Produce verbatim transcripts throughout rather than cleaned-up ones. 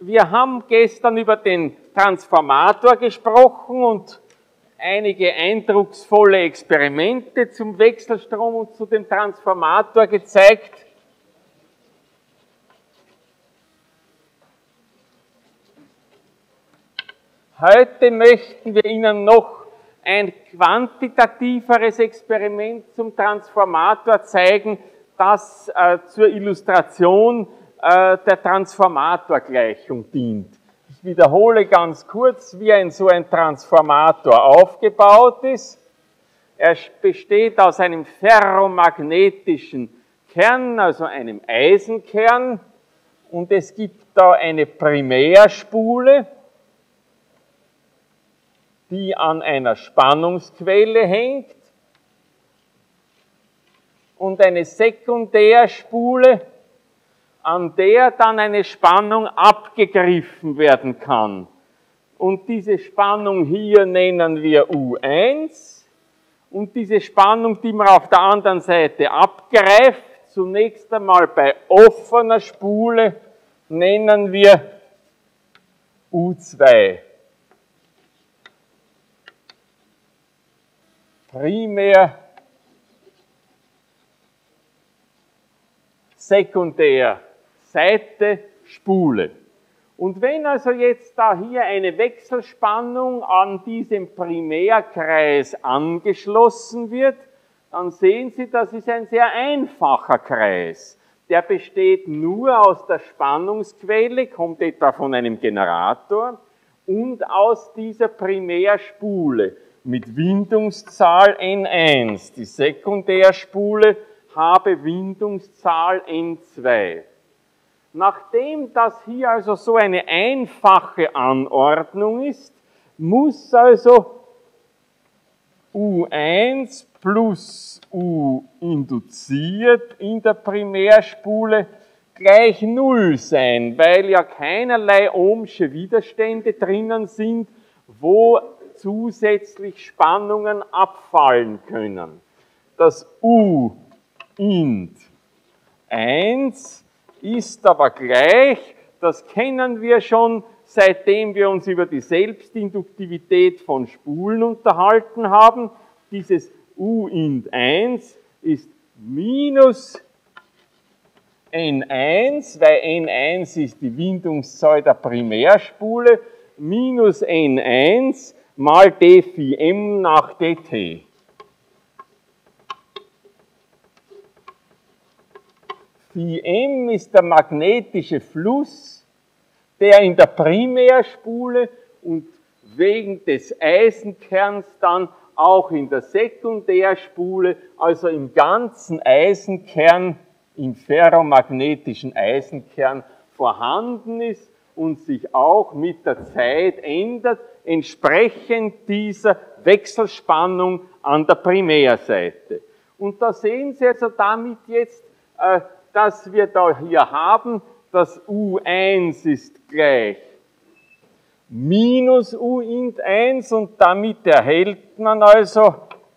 wir haben gestern über den Transformator gesprochen und einige eindrucksvolle Experimente zum Wechselstrom und zu dem Transformator gezeigt. Heute möchten wir Ihnen noch ein quantitativeres Experiment zum Transformator zeigen, das äh, zur Illustration äh, der Transformatorgleichung dient. Ich wiederhole ganz kurz, wie ein so ein Transformator aufgebaut ist. Er besteht aus einem ferromagnetischen Kern, also einem Eisenkern, und es gibt da eine Primärspule, die an einer Spannungsquelle hängt, und eine Sekundärspule, an der dann eine Spannung abgegriffen werden kann. Und diese Spannung hier nennen wir U eins, und diese Spannung, die man auf der anderen Seite abgreift, zunächst einmal bei offener Spule, nennen wir U zwei. Primär, sekundär, Seite, Spule. Und wenn also jetzt da hier eine Wechselspannung an diesem Primärkreis angeschlossen wird, dann sehen Sie, das ist ein sehr einfacher Kreis. Der besteht nur aus der Spannungsquelle, kommt etwa von einem Generator, und aus dieser Primärspule mit Windungszahl N eins. Die Sekundärspule habe Windungszahl N zwei. Nachdem das hier also so eine einfache Anordnung ist, muss also U eins plus U induziert in der Primärspule gleich Null sein, weil ja keinerlei ohmsche Widerstände drinnen sind, wo zusätzlich Spannungen abfallen können. Das U int eins ist aber gleich, das kennen wir schon, seitdem wir uns über die Selbstinduktivität von Spulen unterhalten haben. Dieses U int eins ist minus N eins, weil N eins ist die Windungszahl der Primärspule, minus N eins mal d phi m nach dt. Phi m ist der magnetische Fluss, der in der Primärspule und wegen des Eisenkerns dann auch in der Sekundärspule, also im ganzen Eisenkern, im ferromagnetischen Eisenkern vorhanden ist und sich auch mit der Zeit ändert, entsprechend dieser Wechselspannung an der Primärseite. Und da sehen Sie also damit jetzt, äh, dass wir da hier haben, das U eins ist gleich minus U int eins, und damit erhält man also,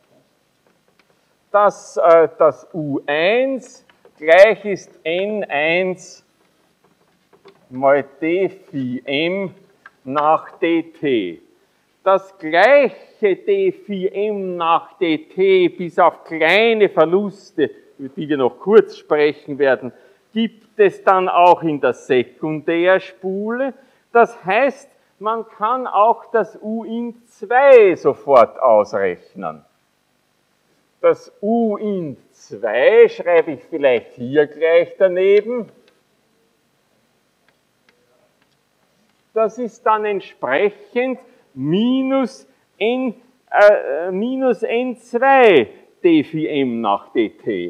dass äh, das U eins gleich ist N eins mal d phi m nach dt. Das gleiche d phi m nach dt bis auf kleine Verluste, über die wir noch kurz sprechen werden, gibt es dann auch in der Sekundärspule. Das heißt, man kann auch das U int zwei sofort ausrechnen. Das U int zwei schreibe ich vielleicht hier gleich daneben. Das ist dann entsprechend minus N, äh, minus N zwei d phi m nach dt.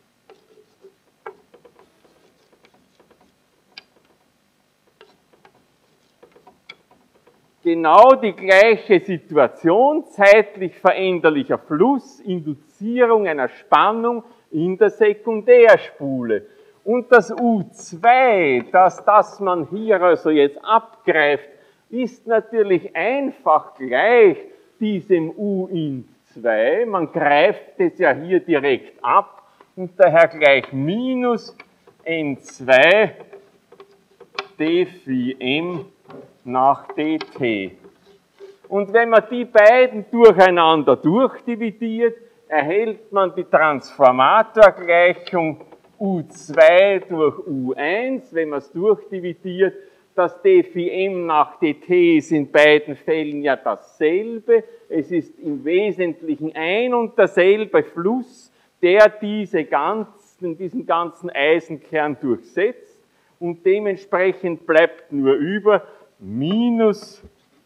Genau die gleiche Situation, zeitlich veränderlicher Fluss, Induzierung einer Spannung in der Sekundärspule. Und das U zwei, das, das man hier also jetzt abgreift, ist natürlich einfach gleich diesem U int zwei. Man greift es ja hier direkt ab und daher gleich minus N zwei d phi m nach dt. Und wenn man die beiden durcheinander durchdividiert, erhält man die Transformatorgleichung u zwei durch u eins, wenn man es durchdividiert. Das d phi m nach dt ist in beiden Fällen ja dasselbe. Es ist im Wesentlichen ein und derselbe Fluss, der diese ganzen, diesen ganzen Eisenkern durchsetzt. Und dementsprechend bleibt nur über minus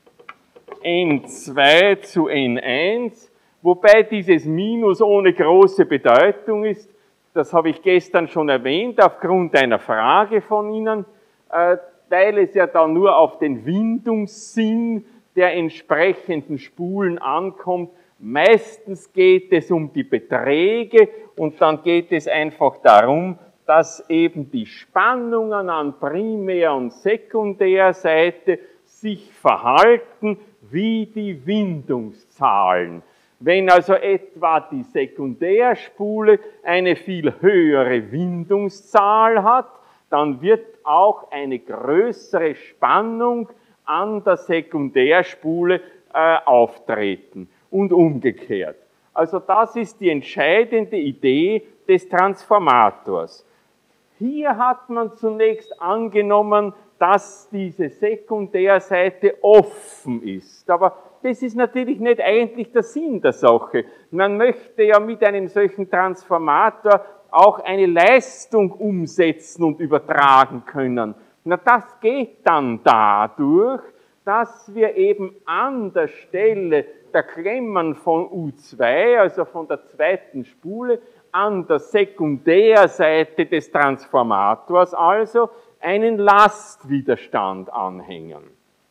n zwei zu n eins, wobei dieses Minus ohne große Bedeutung ist. Das habe ich gestern schon erwähnt, aufgrund einer Frage von Ihnen, äh, weil es ja da nur auf den Windungssinn der entsprechenden Spulen ankommt. Meistens geht es um die Beträge und dann geht es einfach darum, dass eben die Spannungen an Primär- und Sekundärseite sich verhalten wie die Windungszahlen. Wenn also etwa die Sekundärspule eine viel höhere Windungszahl hat, dann wird auch eine größere Spannung an der Sekundärspule äh, auftreten und umgekehrt. Also das ist die entscheidende Idee des Transformators. Hier hat man zunächst angenommen, dass diese Sekundärseite offen ist. Aber das ist natürlich nicht eigentlich der Sinn der Sache. Man möchte ja mit einem solchen Transformator auch eine Leistung umsetzen und übertragen können. Na, das geht dann dadurch, dass wir eben an der Stelle der Klemmen von u zwei, also von der zweiten Spule, an der Sekundärseite des Transformators also einen Lastwiderstand anhängen,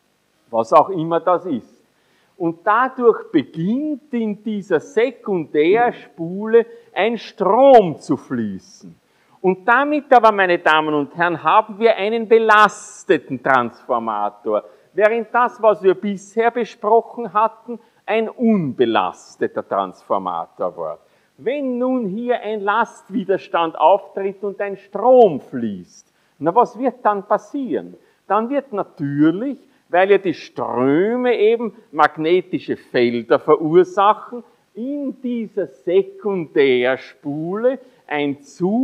was auch immer das ist. Und dadurch beginnt in dieser Sekundärspule ein Strom zu fließen. Und damit aber, meine Damen und Herren, haben wir einen belasteten Transformator, während das, was wir bisher besprochen hatten, ein unbelasteter Transformator war. Wenn nun hier ein Lastwiderstand auftritt und ein Strom fließt, na, was wird dann passieren? Dann wird natürlich, weil ja die Ströme eben magnetische Felder verursachen, in dieser Sekundärspule ein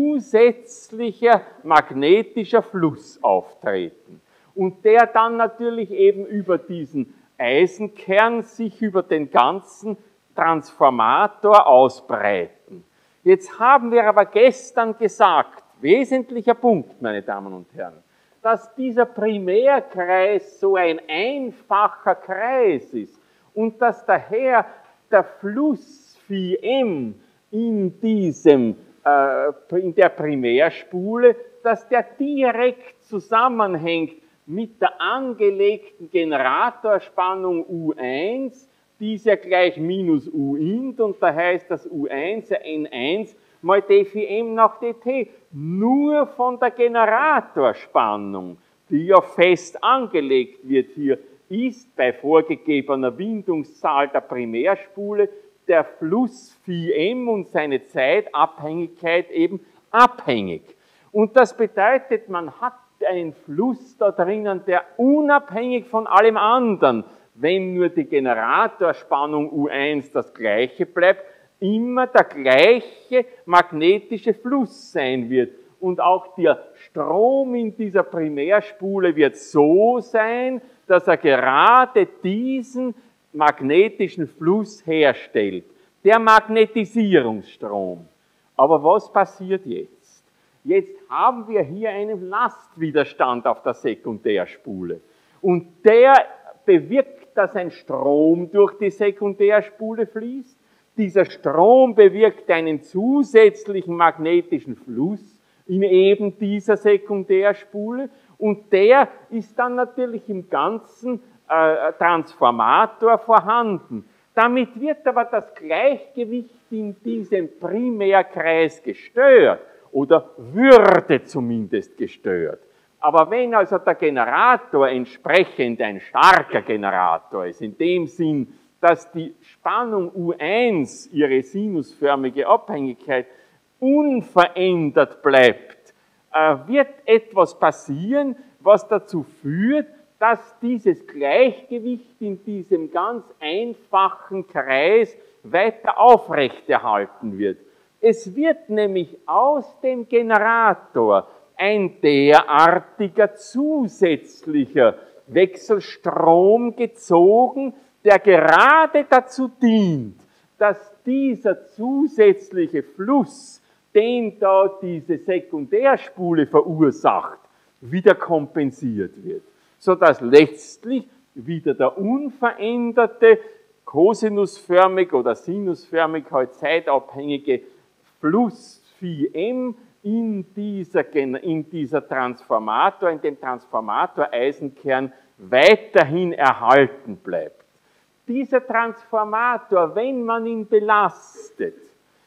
zusätzlicher magnetischer Fluss auftreten. Und der dann natürlich eben über diesen Eisenkern sich über den ganzen Transformator ausbreiten. Jetzt haben wir aber gestern gesagt, wesentlicher Punkt, meine Damen und Herren, dass dieser Primärkreis so ein einfacher Kreis ist und dass daher der Fluss Phi m in, diesem, äh, in der Primärspule, dass der direkt zusammenhängt mit der angelegten Generatorspannung U eins, die ist ja gleich minus U int und da heißt das U eins ja N eins mal d Phi m nach dt, nur von der Generatorspannung, die ja fest angelegt wird hier, ist bei vorgegebener Windungszahl der Primärspule der Fluss Phi m und seine Zeitabhängigkeit eben abhängig. Und das bedeutet, man hat einen Fluss da drinnen, der unabhängig von allem anderen, wenn nur die Generatorspannung U eins das gleiche bleibt, immer der gleiche magnetische Fluss sein wird. Und auch der Strom in dieser Primärspule wird so sein, dass er gerade diesen magnetischen Fluss herstellt. Der Magnetisierungsstrom. Aber was passiert jetzt? Jetzt haben wir hier einen Lastwiderstand auf der Sekundärspule. Und der bewirkt, dass ein Strom durch die Sekundärspule fließt. Dieser Strom bewirkt einen zusätzlichen magnetischen Fluss in eben dieser Sekundärspule und der ist dann natürlich im ganzen äh, Transformator vorhanden. Damit wird aber das Gleichgewicht in diesem Primärkreis gestört oder würde zumindest gestört. Aber wenn also der Generator entsprechend ein starker Generator ist, in dem Sinn, dass die Spannung U eins, ihre sinusförmige Abhängigkeit, unverändert bleibt, wird etwas passieren, was dazu führt, dass dieses Gleichgewicht in diesem ganz einfachen Kreis weiter aufrechterhalten wird. Es wird nämlich aus dem Generator ein derartiger zusätzlicher Wechselstrom gezogen, der gerade dazu dient, dass dieser zusätzliche Fluss, den da diese Sekundärspule verursacht, wieder kompensiert wird, sodass letztlich wieder der unveränderte, kosinusförmig oder sinusförmig, halt zeitabhängige Fluss Phi m in dieser, in dieser Transformator, in dem Transformator-Eisenkern weiterhin erhalten bleibt. Dieser Transformator, wenn man ihn belastet,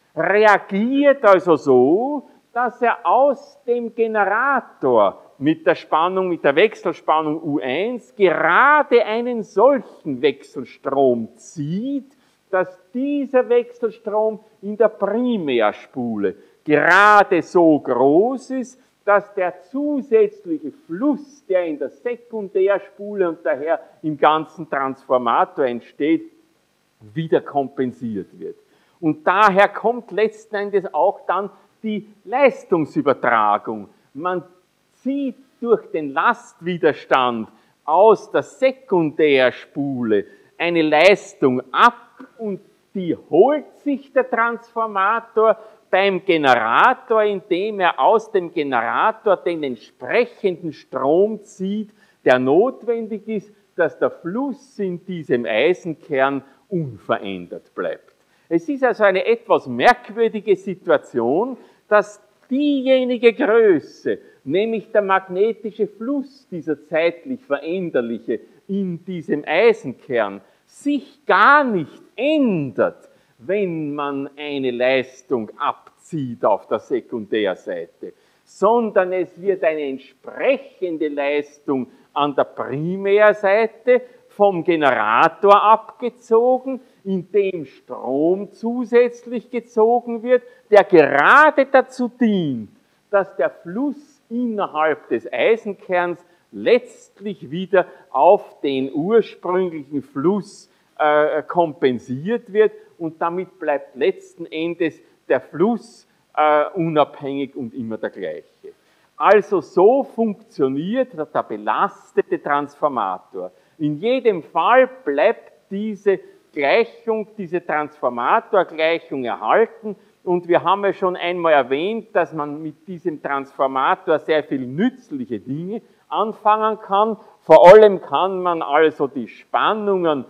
reagiert also so, dass er aus dem Generator mit der Spannung, mit der Wechselspannung U eins gerade einen solchen Wechselstrom zieht, dass dieser Wechselstrom in der Primärspule gerade so groß ist, dass der zusätzliche Fluss, der in der Sekundärspule und daher im ganzen Transformator entsteht, wieder kompensiert wird. Und daher kommt letzten Endes auch dann die Leistungsübertragung. Man zieht durch den Lastwiderstand aus der Sekundärspule eine Leistung ab und die holt sich der Transformator beim Generator, indem er aus dem Generator den entsprechenden Strom zieht, der notwendig ist, dass der Fluss in diesem Eisenkern unverändert bleibt. Es ist also eine etwas merkwürdige Situation, dass diejenige Größe, nämlich der magnetische Fluss, dieser zeitlich veränderliche in diesem Eisenkern, sich gar nicht ändert, wenn man eine Leistung abzieht auf der Sekundärseite, sondern es wird eine entsprechende Leistung an der Primärseite vom Generator abgezogen, in dem Strom zusätzlich gezogen wird, der gerade dazu dient, dass der Fluss innerhalb des Eisenkerns letztlich wieder auf den ursprünglichen Fluss äh, kompensiert wird und damit bleibt letzten Endes der Fluss äh, unabhängig und immer der gleiche. Also so funktioniert der belastete Transformator. In jedem Fall bleibt diese Gleichung, diese Transformatorgleichung erhalten und wir haben ja schon einmal erwähnt, dass man mit diesem Transformator sehr viel nützliche Dinge anfangen kann. Vor allem kann man also die Spannungen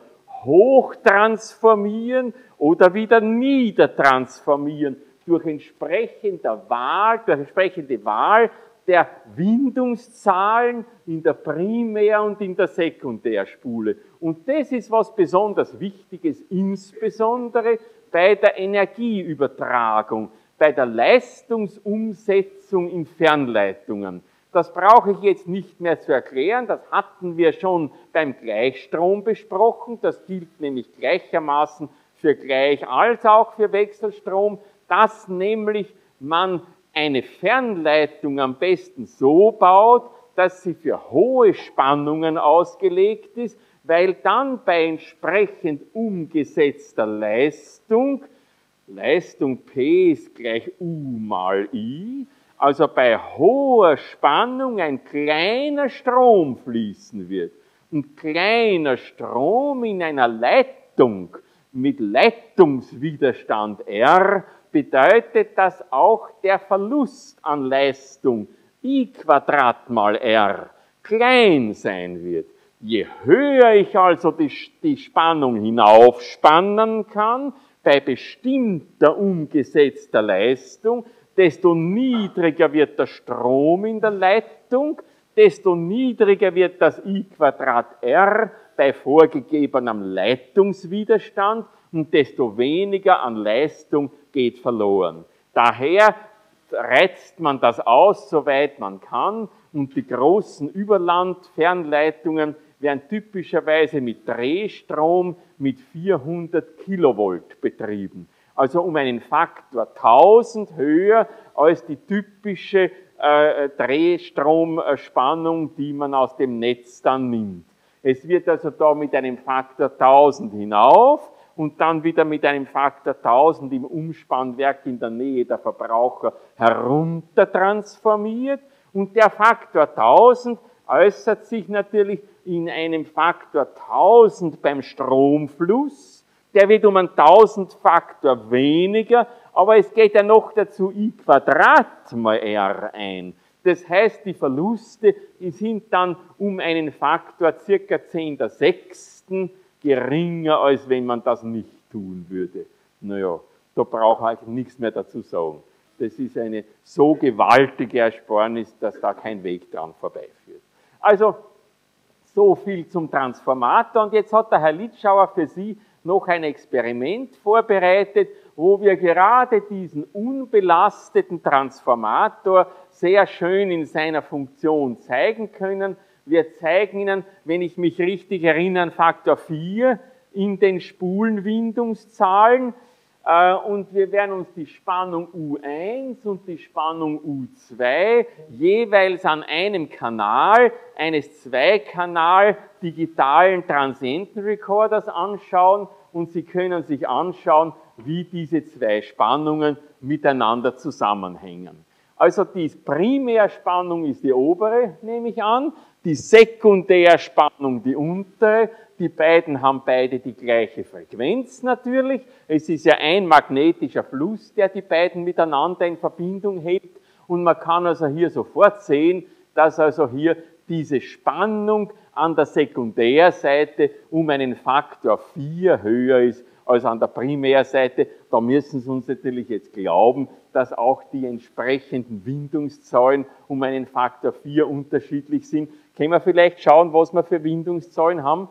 hochtransformieren oder wieder niedertransformieren durch entsprechende Wahl, durch entsprechende Wahl der Windungszahlen in der Primär- und in der Sekundärspule. Und das ist was besonders Wichtiges, insbesondere bei der Energieübertragung, bei der Leistungsumsetzung in Fernleitungen. Das brauche ich jetzt nicht mehr zu erklären, das hatten wir schon beim Gleichstrom besprochen, das gilt nämlich gleichermaßen für Gleich- als auch für Wechselstrom, dass nämlich man eine Fernleitung am besten so baut, dass sie für hohe Spannungen ausgelegt ist, weil dann bei entsprechend umgesetzter Leistung, Leistung P ist gleich U mal I, also bei hoher Spannung ein kleiner Strom fließen wird. Und kleiner Strom in einer Leitung mit Leitungswiderstand R bedeutet, dass auch der Verlust an Leistung I Quadrat mal R klein sein wird. Je höher ich also die, die Spannung hinaufspannen kann, bei bestimmter umgesetzter Leistung, desto niedriger wird der Strom in der Leitung, desto niedriger wird das I Quadrat R bei vorgegebenem Leitungswiderstand und desto weniger an Leistung geht verloren. Daher reizt man das aus, soweit man kann, und die großen Überland-Fernleitungen werden typischerweise mit Drehstrom mit vierhundert Kilovolt betrieben. Also um einen Faktor tausend höher als die typische äh, Drehstromspannung, die man aus dem Netz dann nimmt. Es wird also da mit einem Faktor tausend hinauf und dann wieder mit einem Faktor tausend im Umspannwerk in der Nähe der Verbraucher herunter transformiert und der Faktor tausend äußert sich natürlich in einem Faktor tausend beim Stromfluss. Der wird um einen tausend-Faktor weniger, aber es geht ja noch dazu I Quadrat mal R ein. Das heißt, die Verluste sind dann um einen Faktor circa zehn der Sechsten geringer, als wenn man das nicht tun würde. Naja, da brauche ich nichts mehr dazu sagen. Das ist eine so gewaltige Ersparnis, dass da kein Weg dran vorbeiführt. Also, so viel zum Transformator. Und jetzt hat der Herr Litschauer für Sie noch ein Experiment vorbereitet, wo wir gerade diesen unbelasteten Transformator sehr schön in seiner Funktion zeigen können. Wir zeigen Ihnen, wenn ich mich richtig erinnere, Faktor vier in den Spulenwindungszahlen. Und wir werden uns die Spannung U eins und die Spannung U zwei jeweils an einem Kanal eines Zweikanal digitalen Transientenrecorders anschauen und Sie können sich anschauen, wie diese zwei Spannungen miteinander zusammenhängen. Also die Primärspannung ist die obere, nehme ich an, die Sekundärspannung die untere. Die beiden haben beide die gleiche Frequenz natürlich. Es ist ja ein magnetischer Fluss, der die beiden miteinander in Verbindung hebt. Und man kann also hier sofort sehen, dass also hier diese Spannung an der Sekundärseite um einen Faktor vier höher ist als an der Primärseite. Da müssen Sie uns natürlich jetzt glauben, dass auch die entsprechenden Windungszahlen um einen Faktor vier unterschiedlich sind. Können wir vielleicht schauen, was wir für Windungszahlen haben?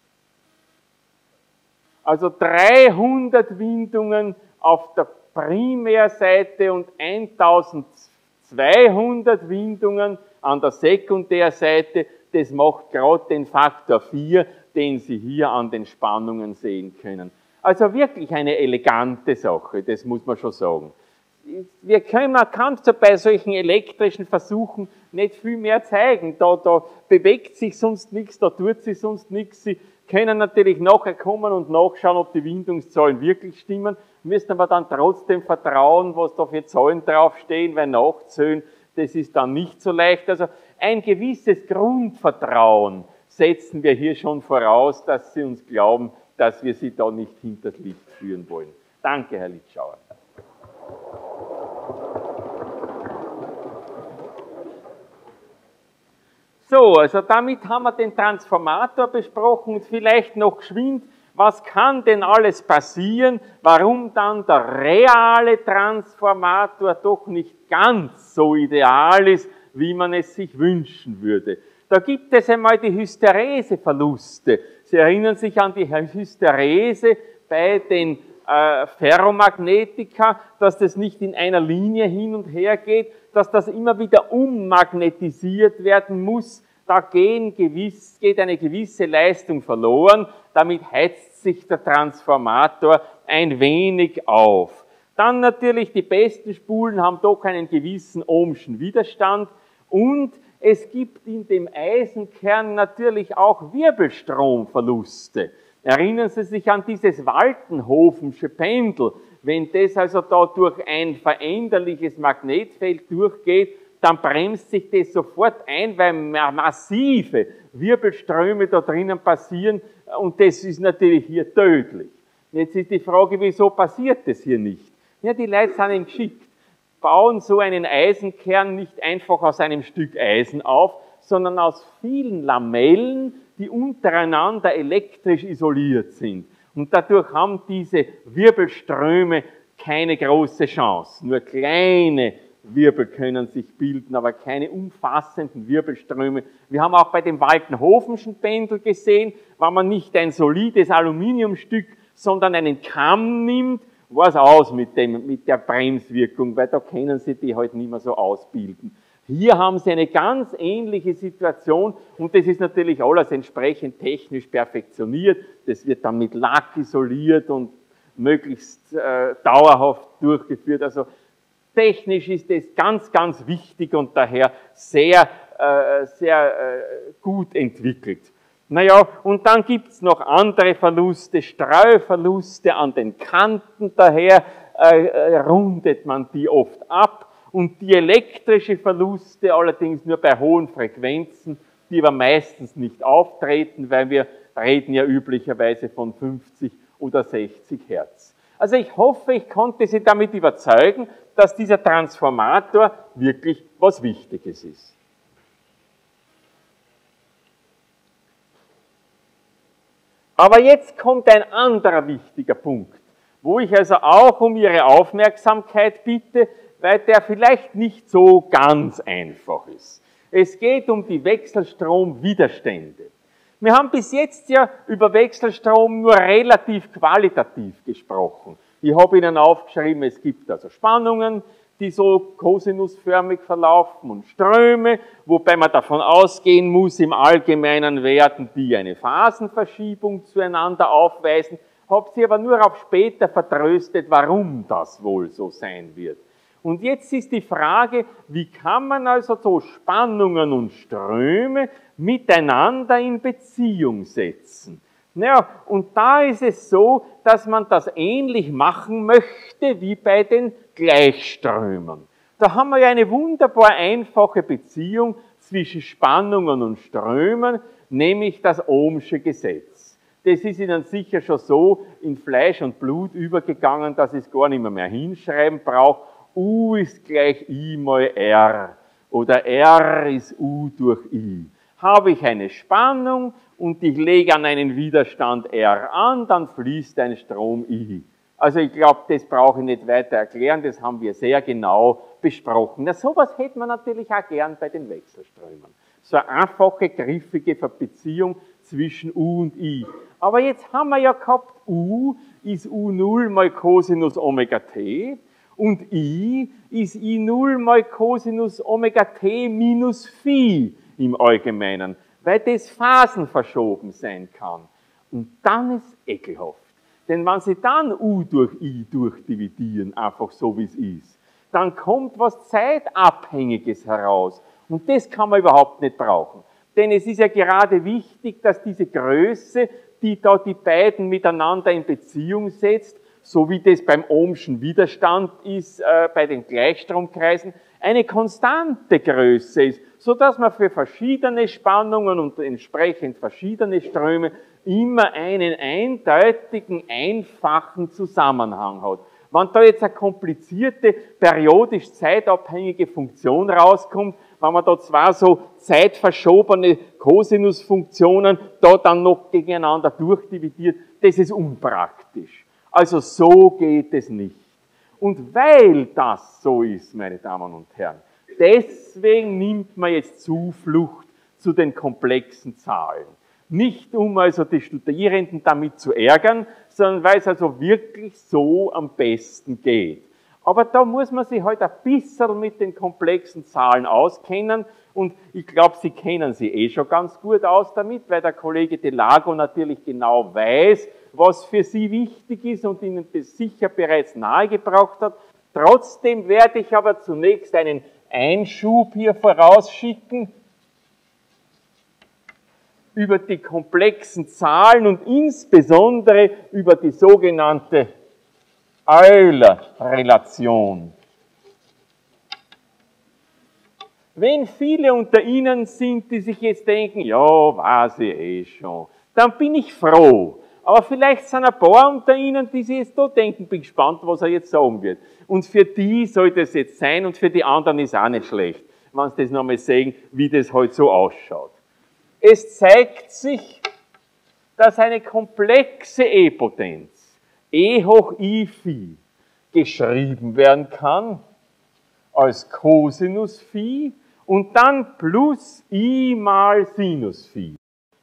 Also dreihundert Windungen auf der Primärseite und eintausendzweihundert Windungen an der Sekundärseite. Das macht gerade den Faktor vier, den Sie hier an den Spannungen sehen können. Also wirklich eine elegante Sache, das muss man schon sagen. Wir können, man kann bei solchen elektrischen Versuchen nicht viel mehr zeigen. Da, da bewegt sich sonst nichts, da tut sich sonst nichts. Sie können natürlich nachher kommen und nachschauen, ob die Windungszahlen wirklich stimmen. Müssen aber dann trotzdem vertrauen, was da für Zahlen draufstehen, weil nachzählen, das ist dann nicht so leicht. Also ein gewisses Grundvertrauen setzen wir hier schon voraus, dass Sie uns glauben, dass wir Sie da nicht hinters Licht führen wollen. Danke, Herr Litschauer. So, also damit haben wir den Transformator besprochen und vielleicht noch geschwind, was kann denn alles passieren, warum dann der reale Transformator doch nicht ganz so ideal ist, wie man es sich wünschen würde. Da gibt es einmal die Hystereseverluste. Sie erinnern sich an die Hysterese bei den äh, Ferromagnetika, dass das nicht in einer Linie hin und her geht, dass das immer wieder ummagnetisiert werden muss. Da gehen gewiss, geht eine gewisse Leistung verloren. Damit heizt sich der Transformator ein wenig auf. Dann natürlich die besten Spulen haben doch einen gewissen ohmschen Widerstand und es gibt in dem Eisenkern natürlich auch Wirbelstromverluste. Erinnern Sie sich an dieses Waltenhofensche Pendel. Wenn das also da durch ein veränderliches Magnetfeld durchgeht, dann bremst sich das sofort ein, weil massive Wirbelströme da drinnen passieren und das ist natürlich hier tödlich. Jetzt ist die Frage, wieso passiert das hier nicht? Ja, die Leute sind eben geschickt. Bauen so einen Eisenkern nicht einfach aus einem Stück Eisen auf, sondern aus vielen Lamellen, die untereinander elektrisch isoliert sind. Und dadurch haben diese Wirbelströme keine große Chance. Nur kleine Wirbel können sich bilden, aber keine umfassenden Wirbelströme. Wir haben auch bei dem Waltenhofenschen Pendel gesehen, wenn man nicht ein solides Aluminiumstück, sondern einen Kamm nimmt, war es aus mit, dem, mit der Bremswirkung, weil da können Sie die halt nicht mehr so ausbilden. Hier haben Sie eine ganz ähnliche Situation und das ist natürlich alles entsprechend technisch perfektioniert. Das wird dann mit Lack isoliert und möglichst äh, dauerhaft durchgeführt. Also Technisch ist es ganz, ganz wichtig und daher sehr, äh, sehr äh, gut entwickelt. Naja, und dann gibt es noch andere Verluste, Streuverluste an den Kanten, daher äh, äh, rundet man die oft ab. Und die elektrische Verluste allerdings nur bei hohen Frequenzen, die aber meistens nicht auftreten, weil wir reden ja üblicherweise von fünfzig oder sechzig Hertz. Also ich hoffe, ich konnte Sie damit überzeugen, dass dieser Transformator wirklich was Wichtiges ist. Aber jetzt kommt ein anderer wichtiger Punkt, wo ich also auch um Ihre Aufmerksamkeit bitte, weil der vielleicht nicht so ganz einfach ist. Es geht um die Wechselstromwiderstände. Wir haben bis jetzt ja über Wechselstrom nur relativ qualitativ gesprochen. Ich habe Ihnen aufgeschrieben, es gibt also Spannungen, die so kosinusförmig verlaufen und Ströme, wobei man davon ausgehen muss, im Allgemeinen werden die eine Phasenverschiebung zueinander aufweisen. Habe Sie aber nur auf später vertröstet, warum das wohl so sein wird. Und jetzt ist die Frage, wie kann man also so Spannungen und Ströme miteinander in Beziehung setzen? Naja, und da ist es so, dass man das ähnlich machen möchte wie bei den Gleichströmen. Da haben wir ja eine wunderbar einfache Beziehung zwischen Spannungen und Strömen, nämlich das Ohmsche Gesetz. Das ist Ihnen sicher schon so in Fleisch und Blut übergegangen, dass ich es gar nicht mehr, mehr hinschreiben brauche. U ist gleich I mal R oder R ist U durch I. Habe ich eine Spannung und ich lege an einen Widerstand R an, dann fließt ein Strom I. Also ich glaube, das brauche ich nicht weiter erklären, das haben wir sehr genau besprochen. Na, sowas hätte man natürlich auch gern bei den Wechselströmen. So eine einfache, griffige Beziehung zwischen U und I. Aber jetzt haben wir ja gehabt, U ist U null mal Cosinus Omega t. Und I ist I null mal Cosinus Omega t minus Phi im Allgemeinen, weil das phasenverschoben sein kann. Und dann ist es ekelhaft. Denn wenn Sie dann U durch I durchdividieren, einfach so wie es ist, dann kommt was Zeitabhängiges heraus. Und das kann man überhaupt nicht brauchen. Denn es ist ja gerade wichtig, dass diese Größe, die da die beiden miteinander in Beziehung setzt, so wie das beim Ohmschen Widerstand ist, äh, bei den Gleichstromkreisen, eine konstante Größe ist, sodass man für verschiedene Spannungen und entsprechend verschiedene Ströme immer einen eindeutigen, einfachen Zusammenhang hat. Wenn da jetzt eine komplizierte, periodisch zeitabhängige Funktion rauskommt, wenn man da zwar so zeitverschobene Kosinusfunktionen da dann noch gegeneinander durchdividiert, das ist unpraktisch. Also so geht es nicht. Und weil das so ist, meine Damen und Herren, deswegen nimmt man jetzt Zuflucht zu den komplexen Zahlen. Nicht um also die Studierenden damit zu ärgern, sondern weil es also wirklich so am besten geht. Aber da muss man sich halt ein bisschen mit den komplexen Zahlen auskennen und ich glaube, Sie kennen sie eh schon ganz gut aus damit, weil der Kollege Delago natürlich genau weiß, was für Sie wichtig ist und Ihnen das sicher bereits nahegebracht hat. Trotzdem werde ich aber zunächst einen Einschub hier vorausschicken über die komplexen Zahlen und insbesondere über die sogenannte Euler-Relation. Wenn viele unter Ihnen sind, die sich jetzt denken, ja, weiß ich eh schon, dann bin ich froh. Aber vielleicht sind ein paar unter Ihnen, die sich jetzt da denken, bin gespannt, was er jetzt sagen wird. Und für die soll das jetzt sein und für die anderen ist auch nicht schlecht, wenn Sie das nochmal sehen, wie das halt so ausschaut. Es zeigt sich, dass eine komplexe E-Potenz, E hoch I Phi, geschrieben werden kann als Cosinus Phi und dann plus I mal Sinus Phi.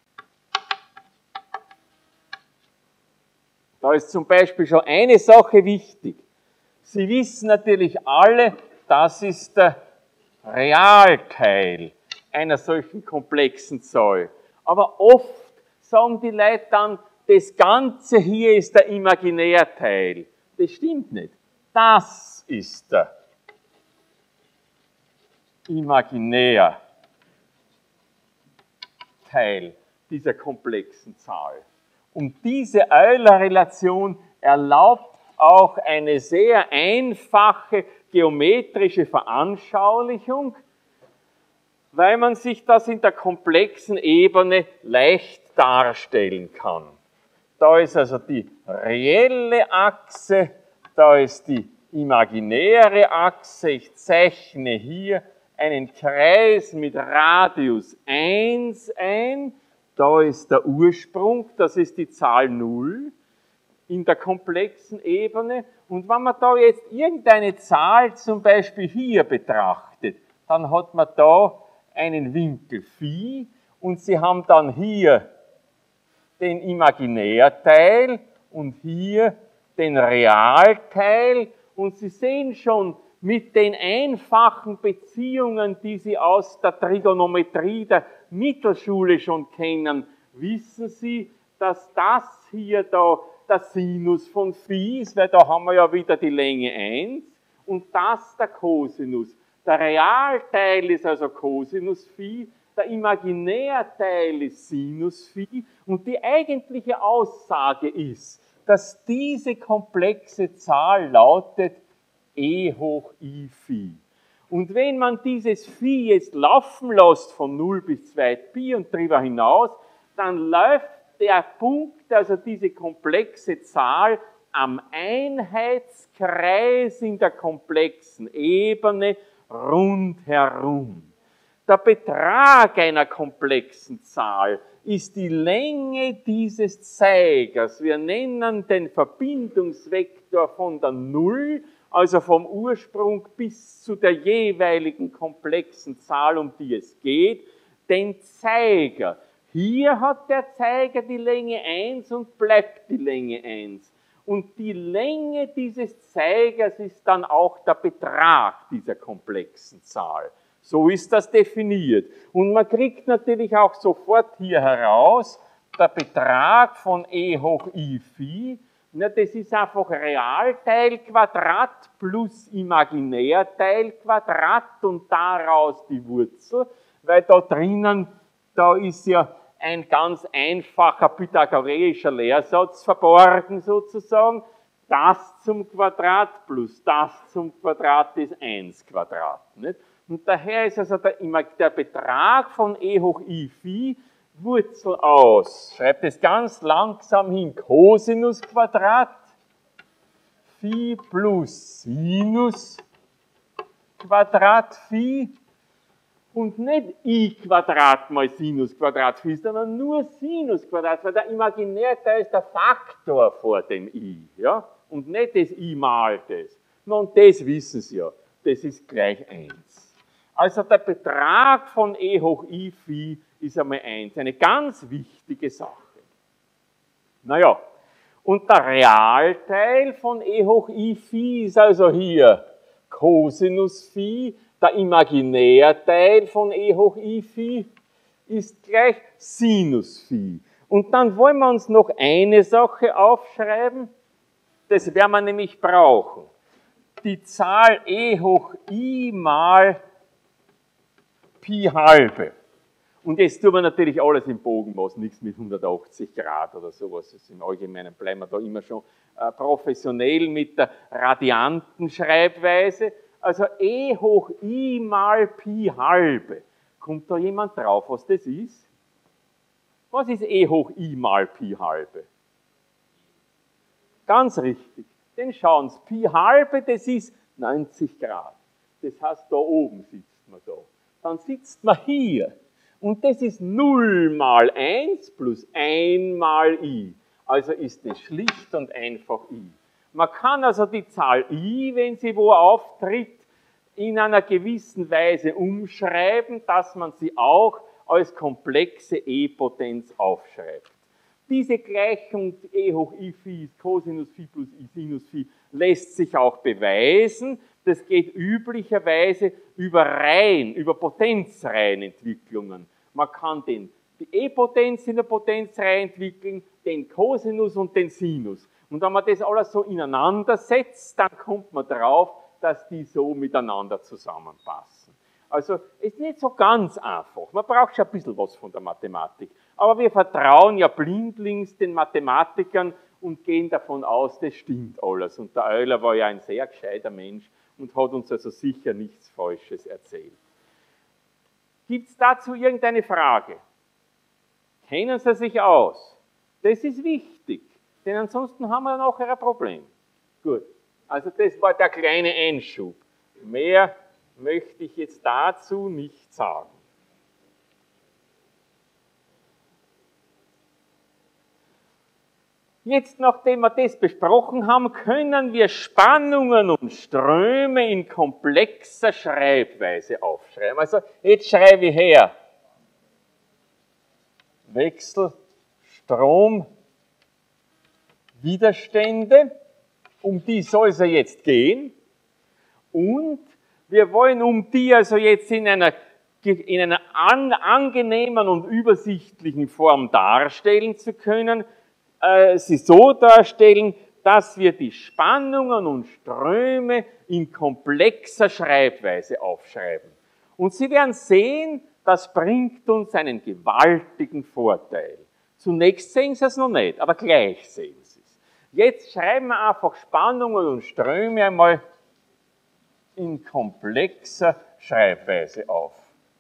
Da ist zum Beispiel schon eine Sache wichtig. Sie wissen natürlich alle, das ist der Realteil einer solchen komplexen Zahl. Aber oft sagen die Leute dann, das Ganze hier ist der Imaginärteil. Das stimmt nicht. Das ist der imaginär Teil dieser komplexen Zahl. Und diese Euler-Relation erlaubt auch eine sehr einfache geometrische Veranschaulichung, weil man sich das in der komplexen Ebene leicht darstellen kann. Da ist also die reelle Achse, da ist die imaginäre Achse. Ich zeichne hier einen Kreis mit Radius eins ein. Da ist der Ursprung, das ist die Zahl null in der komplexen Ebene. Und wenn man da jetzt irgendeine Zahl zum Beispiel hier betrachtet, dann hat man da einen Winkel Phi und Sie haben dann hier den Imaginärteil und hier den Realteil. Und Sie sehen schon, mit den einfachen Beziehungen, die Sie aus der Trigonometrie der Mittelschule schon kennen, wissen Sie, dass das hier da der Sinus von Phi ist, weil da haben wir ja wieder die Länge eins und das der Cosinus. Der Realteil ist also Cosinus Phi, der Imaginärteil ist Sinus Phi und die eigentliche Aussage ist, dass diese komplexe Zahl lautet e hoch i Phi. Und wenn man dieses Phi jetzt laufen lässt von null bis zwei Pi und darüber hinaus, dann läuft der Punkt, also diese komplexe Zahl, am Einheitskreis in der komplexen Ebene rundherum. Der Betrag einer komplexen Zahl ist die Länge dieses Zeigers. Wir nennen den Verbindungsvektor von der Null, also vom Ursprung bis zu der jeweiligen komplexen Zahl, um die es geht, den Zeiger. Hier hat der Zeiger die Länge eins und bleibt die Länge eins. Und die Länge dieses Zeigers ist dann auch der Betrag dieser komplexen Zahl. So ist das definiert. Und man kriegt natürlich auch sofort hier heraus, der Betrag von e hoch i Phi, ja, das ist einfach Realteilquadrat plus Imaginärteilquadrat und daraus die Wurzel, weil da drinnen, da ist ja ein ganz einfacher pythagoreischer Lehrsatz verborgen sozusagen. Das zum Quadrat plus das zum Quadrat ist eins Quadrat. Nicht? Und daher ist also der, der Betrag von e hoch i Phi Wurzel aus. Schreibt es ganz langsam hin. Cosinus Quadrat Phi plus Sinus Quadrat Phi. Und nicht i Quadrat mal Sinus Quadrat Phi, sondern nur Sinus Quadrat, weil der Imaginärteil ist der Faktor vor dem i, ja? Und nicht das i mal das. Und das wissen Sie ja, das ist gleich eins. Also der Betrag von e hoch i Phi ist einmal eins, eine ganz wichtige Sache. Naja, und der Realteil von e hoch i Phi ist also hier Cosinus Phi. Der Imaginärteil von e hoch i Phi ist gleich Sinus Phi. Und dann wollen wir uns noch eine Sache aufschreiben, das werden wir nämlich brauchen. Die Zahl e hoch i mal Pi halbe. Und jetzt tun wir natürlich alles im Bogenmaß, nichts mit hundertachtzig Grad oder sowas. Also im Allgemeinen bleiben wir da immer schon äh, professionell mit der radianten Schreibweise. Also e hoch i mal Pi halbe. Kommt da jemand drauf, was das ist? Was ist e hoch i mal Pi halbe? Ganz richtig. Denn schauen Sie, Pi halbe, das ist neunzig Grad. Das heißt, da oben sitzt man da. Dann sitzt man hier. Und das ist null mal eins plus eins mal i. Also ist das schlicht und einfach i. Man kann also die Zahl i, wenn sie wo auftritt, in einer gewissen Weise umschreiben, dass man sie auch als komplexe E-Potenz aufschreibt. Diese Gleichung e hoch i Phi ist Cosinus Phi plus i Sinus Phi lässt sich auch beweisen. Das geht üblicherweise über Reihen, über Potenzreihenentwicklungen. Man kann den, die E-Potenz in der Potenzreihe entwickeln, den Cosinus und den Sinus. Und wenn man das alles so ineinander setzt, dann kommt man drauf, dass die so miteinander zusammenpassen. Also es ist nicht so ganz einfach. Man braucht schon ein bisschen was von der Mathematik. Aber wir vertrauen ja blindlings den Mathematikern und gehen davon aus, das stimmt alles. Und der Euler war ja ein sehr gescheiter Mensch und hat uns also sicher nichts Falsches erzählt. Gibt es dazu irgendeine Frage? Kennen Sie sich aus? Das ist wichtig, denn ansonsten haben wir nachher ein Problem. Gut, also das war der kleine Einschub. Mehr möchte ich jetzt dazu nicht sagen. Jetzt, nachdem wir das besprochen haben, können wir Spannungen und Ströme in komplexer Schreibweise aufschreiben. Also jetzt schreibe ich her Wechselstromwiderstände, um die soll es ja jetzt gehen. Und wir wollen um die also jetzt in einer, in einer an, angenehmen und übersichtlichen Form darstellen zu können, äh, sie so darstellen, dass wir die Spannungen und Ströme in komplexer Schreibweise aufschreiben. Und Sie werden sehen, das bringt uns einen gewaltigen Vorteil. Zunächst sehen Sie es noch nicht, aber gleich sehen Sie es. Jetzt schreiben wir einfach Spannungen und Ströme einmal in komplexer Schreibweise auf.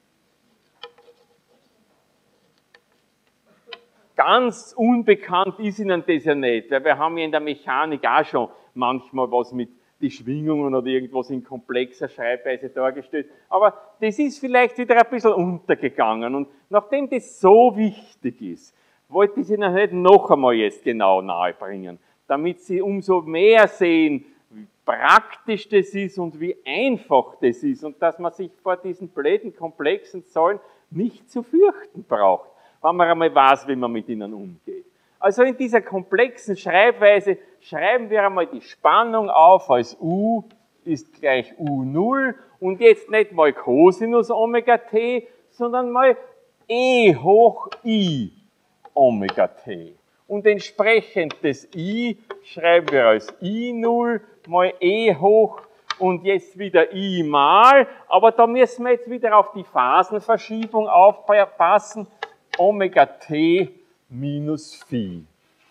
Ganz unbekannt ist Ihnen das ja nicht, weil wir haben ja in der Mechanik auch schon manchmal was mit die Schwingungen oder irgendwas in komplexer Schreibweise dargestellt. Aber das ist vielleicht wieder ein bisschen untergegangen. Und nachdem das so wichtig ist, wollte ich es Ihnen nicht noch einmal jetzt genau nahebringen, damit Sie umso mehr sehen, wie praktisch das ist und wie einfach das ist und dass man sich vor diesen blöden, komplexen Zahlen nicht zu fürchten braucht, wenn man einmal weiß, wie man mit ihnen umgeht. Also in dieser komplexen Schreibweise schreiben wir einmal die Spannung auf als U ist gleich U null und jetzt nicht mal Cosinus Omega t, sondern mal E hoch I Omega t. Und entsprechend des I schreiben wir als I null mal E hoch und jetzt wieder I mal, aber da müssen wir jetzt wieder auf die Phasenverschiebung aufpassen, Omega t minus Phi.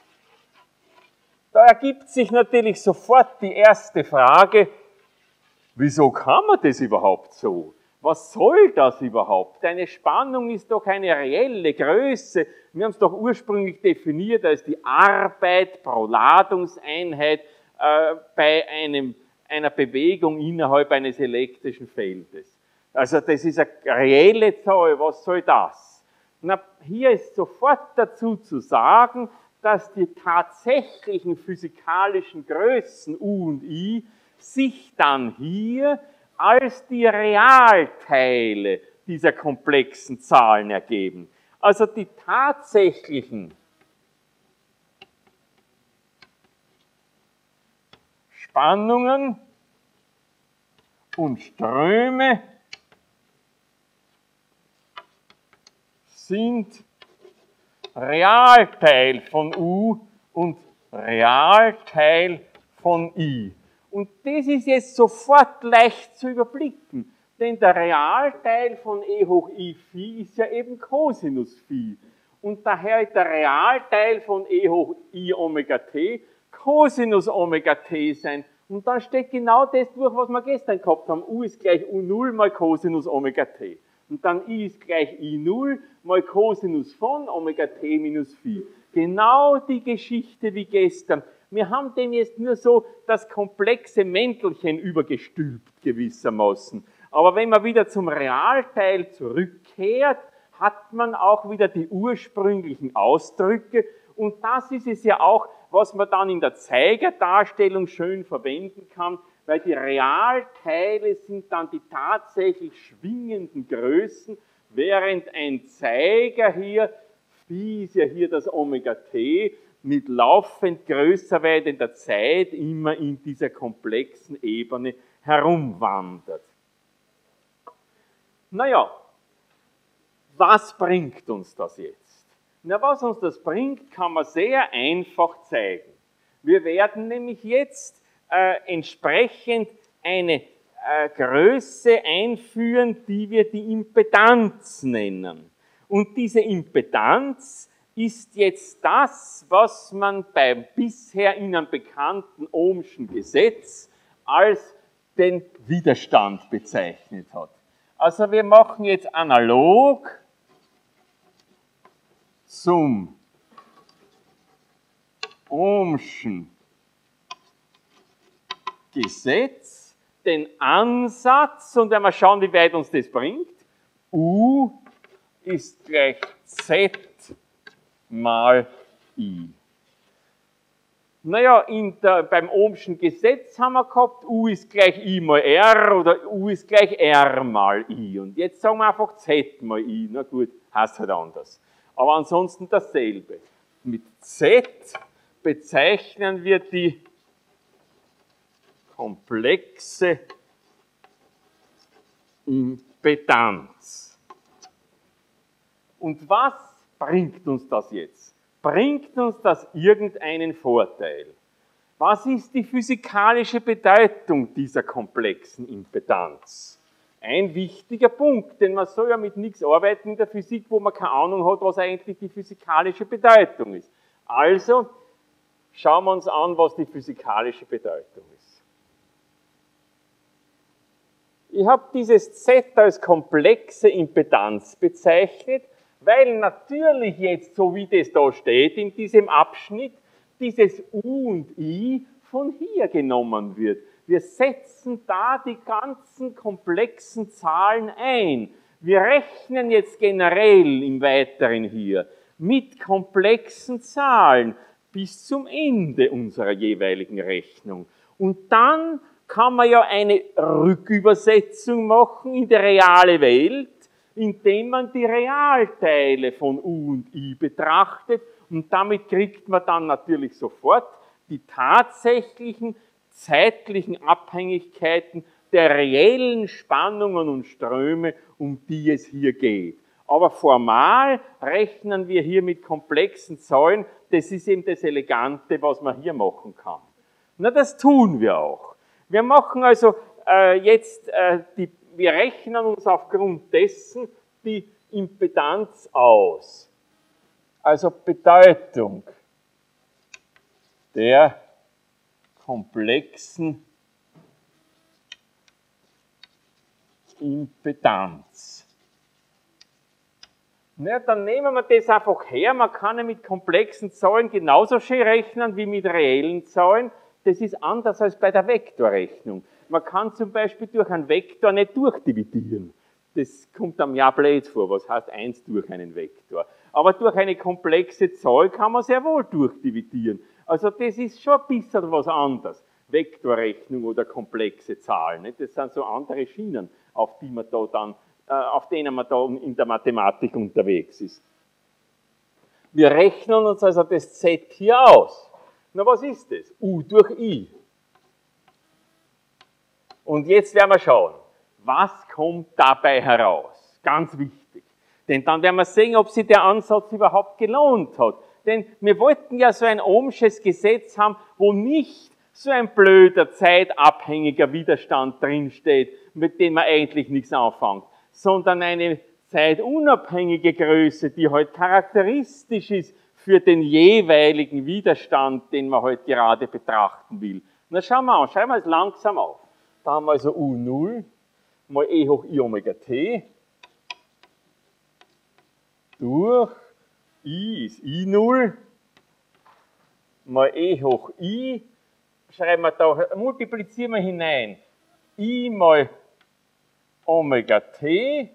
Da ergibt sich natürlich sofort die erste Frage, wieso kann man das überhaupt so? Was soll das überhaupt? Eine Spannung ist doch eine reelle Größe. Wir haben es doch ursprünglich definiert als die Arbeit pro Ladungseinheit äh, bei einem, einer Bewegung innerhalb eines elektrischen Feldes. Also das ist eine reelle Zahl, was soll das? Na, hier ist sofort dazu zu sagen, dass die tatsächlichen physikalischen Größen U und I sich dann hier als die Realteile dieser komplexen Zahlen ergeben. Also die tatsächlichen Spannungen und Ströme sind Realteil von U und Realteil von I. Und das ist jetzt sofort leicht zu überblicken, denn der Realteil von E hoch I Phi ist ja eben Cosinus Phi. Und daher ist der Realteil von E hoch I Omega t Cosinus Omega t sein. Und dann steht genau das durch, was wir gestern gehabt haben. U ist gleich U null mal Cosinus Omega t. Und dann I ist gleich I null mal Cosinus von Omega t minus Phi. Genau die Geschichte wie gestern. Wir haben dem jetzt nur so das komplexe Mäntelchen übergestülpt gewissermaßen. Aber wenn man wieder zum Realteil zurückkehrt, hat man auch wieder die ursprünglichen Ausdrücke. Und das ist es ja auch, was man dann in der Zeigerdarstellung schön verwenden kann, weil die Realteile sind dann die tatsächlich schwingenden Größen, während ein Zeiger hier, Phi ist ja hier das Omega t, mit laufend größer werdender Zeit immer in dieser komplexen Ebene herumwandert. Naja, was bringt uns das jetzt? Na, was uns das bringt, kann man sehr einfach zeigen. Wir werden nämlich jetzt äh, entsprechend eine äh, Größe einführen, die wir die Impedanz nennen. Und diese Impedanz ist jetzt das, was man beim bisher Ihnen bekannten Ohmschen Gesetz als den Widerstand bezeichnet hat. Also wir machen jetzt analog zum Ohmschen Gesetz den Ansatz, und wenn wir schauen, wie weit uns das bringt, U ist gleich Z mal I. Naja, in der, beim Ohmschen Gesetz haben wir gehabt, U ist gleich I mal R oder U ist gleich R mal I. Und jetzt sagen wir einfach Z mal I. Na gut, heißt halt anders. Aber ansonsten dasselbe. Mit Z bezeichnen wir die komplexe Impedanz. Und was bringt uns das jetzt? Bringt uns das irgendeinen Vorteil? Was ist die physikalische Bedeutung dieser komplexen Impedanz? Ein wichtiger Punkt, denn man soll ja mit nichts arbeiten in der Physik, wo man keine Ahnung hat, was eigentlich die physikalische Bedeutung ist. Also schauen wir uns an, was die physikalische Bedeutung ist. Ich habe dieses Z als komplexe Impedanz bezeichnet, weil natürlich jetzt, so wie das da steht in diesem Abschnitt, dieses U und I von hier genommen wird. Wir setzen da die ganzen komplexen Zahlen ein. Wir rechnen jetzt generell im Weiteren hier mit komplexen Zahlen bis zum Ende unserer jeweiligen Rechnung. Und dann kann man ja eine Rückübersetzung machen in die reale Welt, indem man die Realteile von U und I betrachtet, und damit kriegt man dann natürlich sofort die tatsächlichen zeitlichen Abhängigkeiten der reellen Spannungen und Ströme, um die es hier geht. Aber formal rechnen wir hier mit komplexen Zahlen, das ist eben das Elegante, was man hier machen kann. Na, das tun wir auch. Wir machen also äh, jetzt äh, die Wir rechnen uns aufgrund dessen die Impedanz aus. Also Bedeutung der komplexen Impedanz. Ja, dann nehmen wir das einfach her. Man kann ja mit komplexen Zahlen genauso schön rechnen wie mit reellen Zahlen. Das ist anders als bei der Vektorrechnung. Man kann zum Beispiel durch einen Vektor nicht durchdividieren. Das kommt am ja blöd vor, was heißt eins durch einen Vektor. Aber durch eine komplexe Zahl kann man sehr wohl durchdividieren. Also das ist schon ein bisschen was anderes. Vektorrechnung oder komplexe Zahlen. Nicht? Das sind so andere Schienen, auf, die man da dann, äh, auf denen man da in der Mathematik unterwegs ist. Wir rechnen uns also das Z hier aus. Na, was ist das? U durch I. Und jetzt werden wir schauen, was kommt dabei heraus? Ganz wichtig. Denn dann werden wir sehen, ob sich der Ansatz überhaupt gelohnt hat. Denn wir wollten ja so ein Ohmsches Gesetz haben, wo nicht so ein blöder, zeitabhängiger Widerstand drinsteht, mit dem man eigentlich nichts anfängt, sondern eine zeitunabhängige Größe, die halt charakteristisch ist für den jeweiligen Widerstand, den man halt gerade betrachten will. Na, schauen wir an, schreiben wir es langsam auf. Da haben wir also U null mal E hoch I Omega T durch I ist I null mal E hoch I, schreiben wir da, multiplizieren wir hinein, I mal Omega T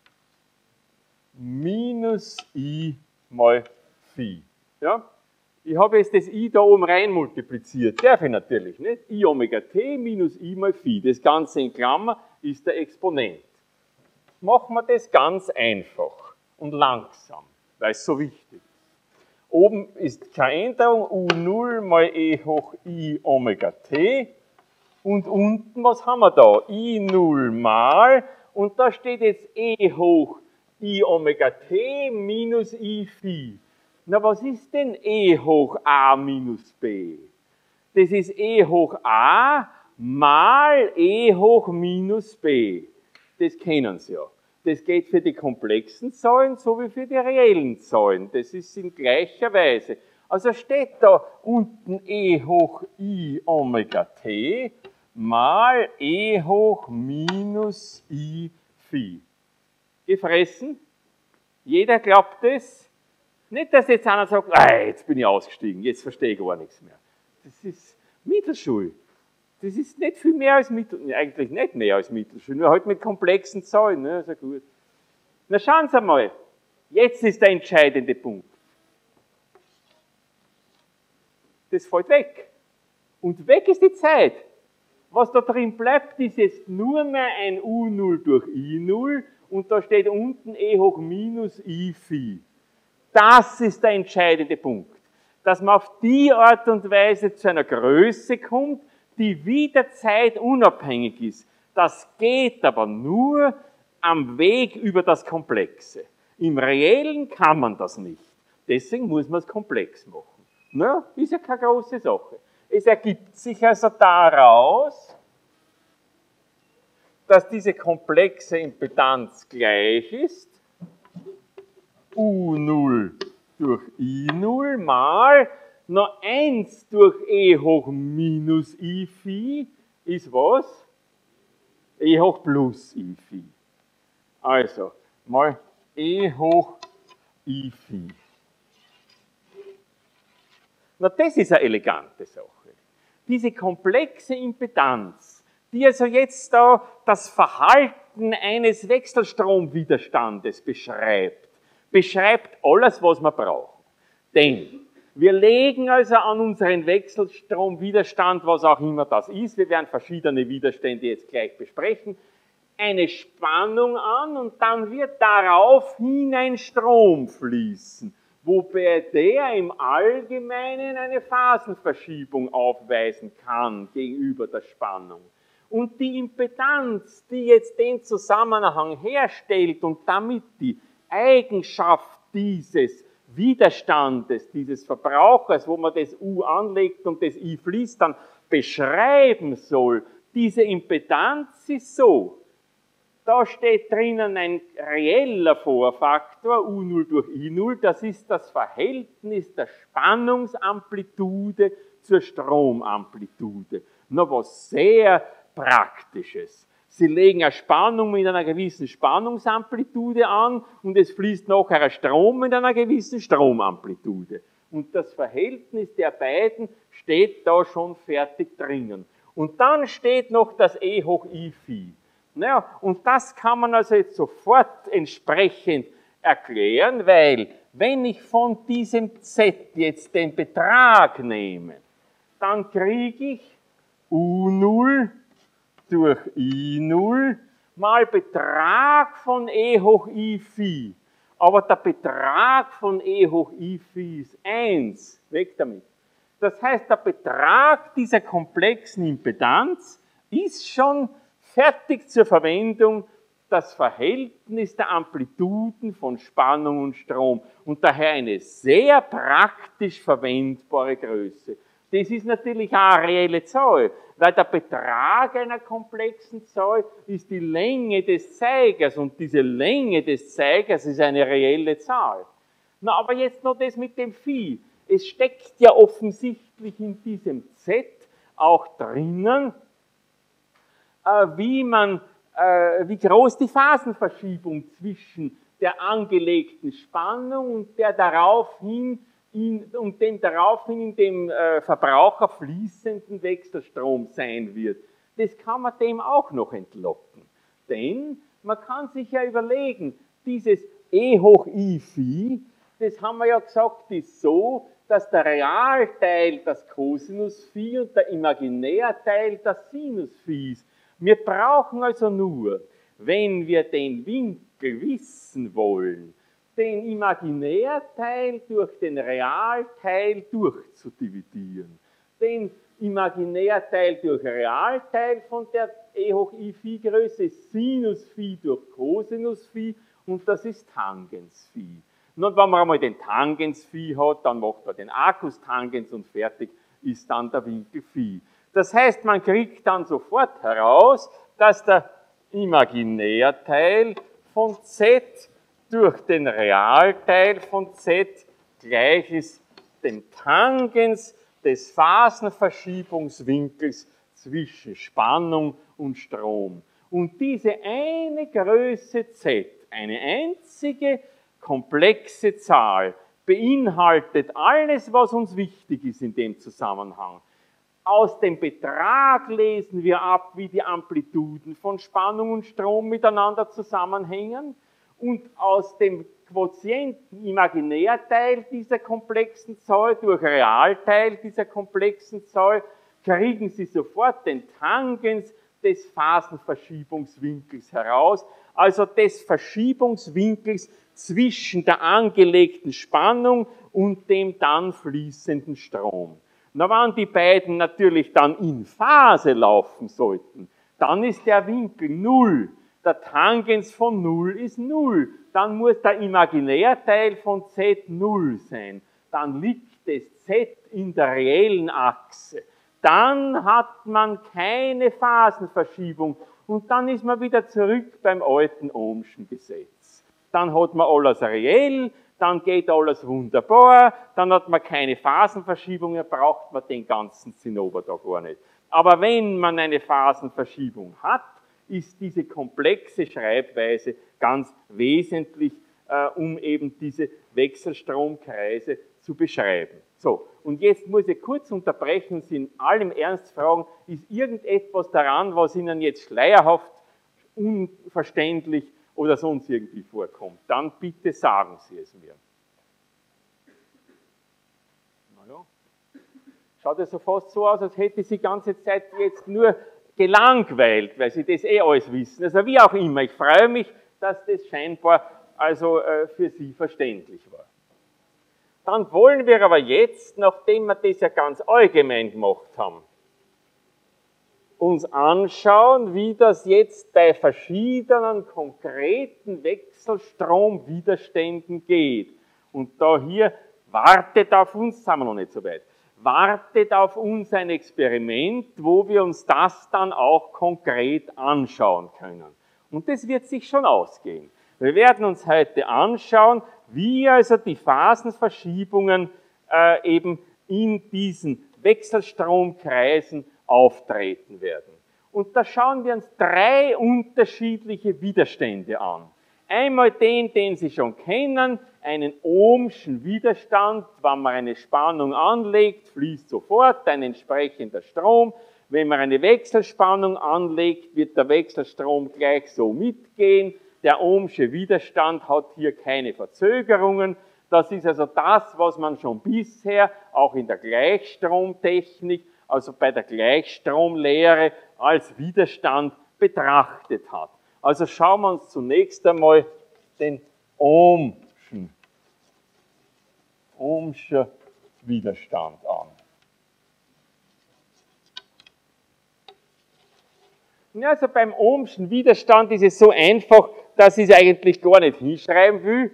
minus I mal Phi. Ja? Ich habe jetzt das I da oben rein multipliziert. Darf ich natürlich nicht. I Omega T minus I mal Phi. Das Ganze in Klammer ist der Exponent. Machen wir das ganz einfach und langsam, weil es so wichtig ist. Oben ist keine Änderung, U null mal E hoch I Omega T. Und unten, was haben wir da? I null mal, und da steht jetzt E hoch I Omega T minus I Phi. Na, was ist denn E hoch A minus B? Das ist E hoch A mal e hoch minus b. Das kennen Sie ja. Das geht für die komplexen Zahlen sowie für die reellen Zahlen. Das ist in gleicher Weise. Also steht da unten e hoch i Omega t mal e hoch minus i Phi. Gefressen? Jeder glaubt das? Nicht, dass jetzt einer sagt, ah, jetzt bin ich ausgestiegen, jetzt verstehe ich gar nichts mehr. Das ist Mittelschule. Das ist nicht viel mehr als Mittelschule, eigentlich nicht mehr als Mittelschule, nur halt mit komplexen Zahlen. Ne? Also gut. Na schauen Sie mal, jetzt ist der entscheidende Punkt. Das fällt weg. Und weg ist die Zeit. Was da drin bleibt, ist jetzt nur mehr ein u null durch i null und da steht unten e hoch minus i Phi. Das ist der entscheidende Punkt. Dass man auf die Art und Weise zu einer Größe kommt, die wieder zeitunabhängig ist. Das geht aber nur am Weg über das Komplexe. Im Reellen kann man das nicht. Deswegen muss man es komplex machen. Na, ist ja keine große Sache. Es ergibt sich also daraus, dass diese komplexe Impedanz gleich ist, u null durch i null mal noch eins durch e hoch minus i Phi ist was? E hoch plus i Phi. Also, mal e hoch i Phi. Na, das ist eine elegante Sache. Diese komplexe Impedanz, die also jetzt da das Verhalten eines Wechselstromwiderstandes beschreibt, beschreibt alles, was wir brauchen. Denn wir legen also an unseren Wechselstromwiderstand, was auch immer das ist, wir werden verschiedene Widerstände jetzt gleich besprechen, eine Spannung an und dann wird daraufhin ein Strom fließen, wobei der im Allgemeinen eine Phasenverschiebung aufweisen kann gegenüber der Spannung. Und die Impedanz, die jetzt den Zusammenhang herstellt und damit die Eigenschaft dieses Widerstandes, dieses Verbrauchers, wo man das U anlegt und das I fließt, dann beschreiben soll, diese Impedanz ist so. Da steht drinnen ein reeller Vorfaktor, u null durch i null, das ist das Verhältnis der Spannungsamplitude zur Stromamplitude. Noch was sehr Praktisches. Sie legen eine Spannung mit einer gewissen Spannungsamplitude an und es fließt nachher ein Strom mit einer gewissen Stromamplitude. Und das Verhältnis der beiden steht da schon fertig drinnen. Und dann steht noch das e hoch i Phi. Naja, und das kann man also jetzt sofort entsprechend erklären, weil wenn ich von diesem Z jetzt den Betrag nehme, dann kriege ich u null durch i null mal Betrag von e hoch i Phi. Aber der Betrag von e hoch i Phi ist eins. Weg damit. Das heißt, der Betrag dieser komplexen Impedanz ist schon fertig zur Verwendung, das Verhältnis der Amplituden von Spannung und Strom und daher eine sehr praktisch verwendbare Größe. Das ist natürlich auch eine reelle Zahl, weil der Betrag einer komplexen Zahl ist die Länge des Zeigers und diese Länge des Zeigers ist eine reelle Zahl. Na, aber jetzt noch das mit dem Phi. Es steckt ja offensichtlich in diesem Z auch drinnen, wie man, wie groß die Phasenverschiebung zwischen der angelegten Spannung und der daraufhin in, und dem daraufhin in dem Verbraucher fließenden Wechselstrom sein wird. Das kann man dem auch noch entlocken. Denn man kann sich ja überlegen, dieses e hoch i Phi, das haben wir ja gesagt, ist so, dass der Realteil das Cosinus Phi und der Imaginärteil das Sinus Phi ist. Wir brauchen also nur, wenn wir den Winkel wissen wollen, den Imaginärteil durch den Realteil durchzudividieren. Den Imaginärteil durch Realteil von der e hoch i Phi Größe ist Sinus Phi durch Cosinus Phi und das ist Tangens Phi. Und wenn man einmal den Tangens Phi hat, dann macht man den Arcus Tangens und fertig ist dann der Winkel Phi. Das heißt, man kriegt dann sofort heraus, dass der Imaginärteil von Z durch den Realteil von Z gleich ist dem Tangens des Phasenverschiebungswinkels zwischen Spannung und Strom. Und diese eine Größe Z, eine einzige komplexe Zahl, beinhaltet alles, was uns wichtig ist in dem Zusammenhang. Aus dem Betrag lesen wir ab, wie die Amplituden von Spannung und Strom miteinander zusammenhängen. Und aus dem Quotienten Imaginärteil dieser komplexen Zahl durch Realteil dieser komplexen Zahl kriegen Sie sofort den Tangens des Phasenverschiebungswinkels heraus, also des Verschiebungswinkels zwischen der angelegten Spannung und dem dann fließenden Strom. Na, wenn die beiden natürlich dann in Phase laufen sollten, dann ist der Winkel null. Der Tangens von null ist null. Dann muss der Imaginärteil von Z null sein. Dann liegt das Z in der reellen Achse. Dann hat man keine Phasenverschiebung und dann ist man wieder zurück beim alten Ohmschen Gesetz. Dann hat man alles reell, dann geht alles wunderbar, dann hat man keine Phasenverschiebung, dann braucht man den ganzen Zinnober da gar nicht. Aber wenn man eine Phasenverschiebung hat, ist diese komplexe Schreibweise ganz wesentlich, äh, um eben diese Wechselstromkreise zu beschreiben. So, und jetzt muss ich kurz unterbrechen und Sie in allem Ernst fragen, ist irgendetwas daran, was Ihnen jetzt schleierhaft, unverständlich oder sonst irgendwie vorkommt? Dann bitte sagen Sie es mir. Na ja. Schaut es so fast so aus, als hätte Sie die ganze Zeit jetzt nur gelangweilt, weil Sie das eh alles wissen. Also wie auch immer, ich freue mich, dass das scheinbar also äh, für Sie verständlich war. Dann wollen wir aber jetzt, nachdem wir das ja ganz allgemein gemacht haben, uns anschauen, wie das jetzt bei verschiedenen konkreten Wechselstromwiderständen geht. Und da hier wartet auf uns, sind wir noch nicht so weit, wartet auf uns ein Experiment, wo wir uns das dann auch konkret anschauen können. Und das wird sich schon ausgehen. Wir werden uns heute anschauen, wie also die Phasenverschiebungen äh, eben in diesen Wechselstromkreisen auftreten werden. Und da schauen wir uns drei unterschiedliche Widerstände an. Einmal den, den Sie schon kennen, einen Ohmschen Widerstand. Wenn man eine Spannung anlegt, fließt sofort ein entsprechender Strom. Wenn man eine Wechselspannung anlegt, wird der Wechselstrom gleich so mitgehen. Der Ohmsche Widerstand hat hier keine Verzögerungen. Das ist also das, was man schon bisher auch in der Gleichstromtechnik, also bei der Gleichstromlehre, als Widerstand betrachtet hat. Also schauen wir uns zunächst einmal den Ohmschen, Ohmscher Widerstand an. Ja, also beim Ohmschen Widerstand ist es so einfach, dass ich es eigentlich gar nicht hinschreiben will.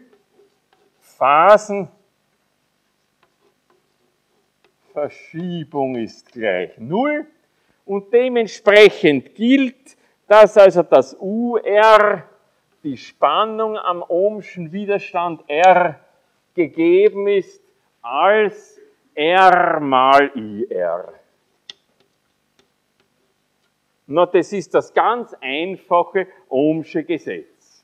Phasenverschiebung ist gleich null und dementsprechend gilt, dass also das U R, die Spannung am Ohmschen Widerstand R, gegeben ist als R mal I R. Na, das ist das ganz einfache Ohmsche Gesetz.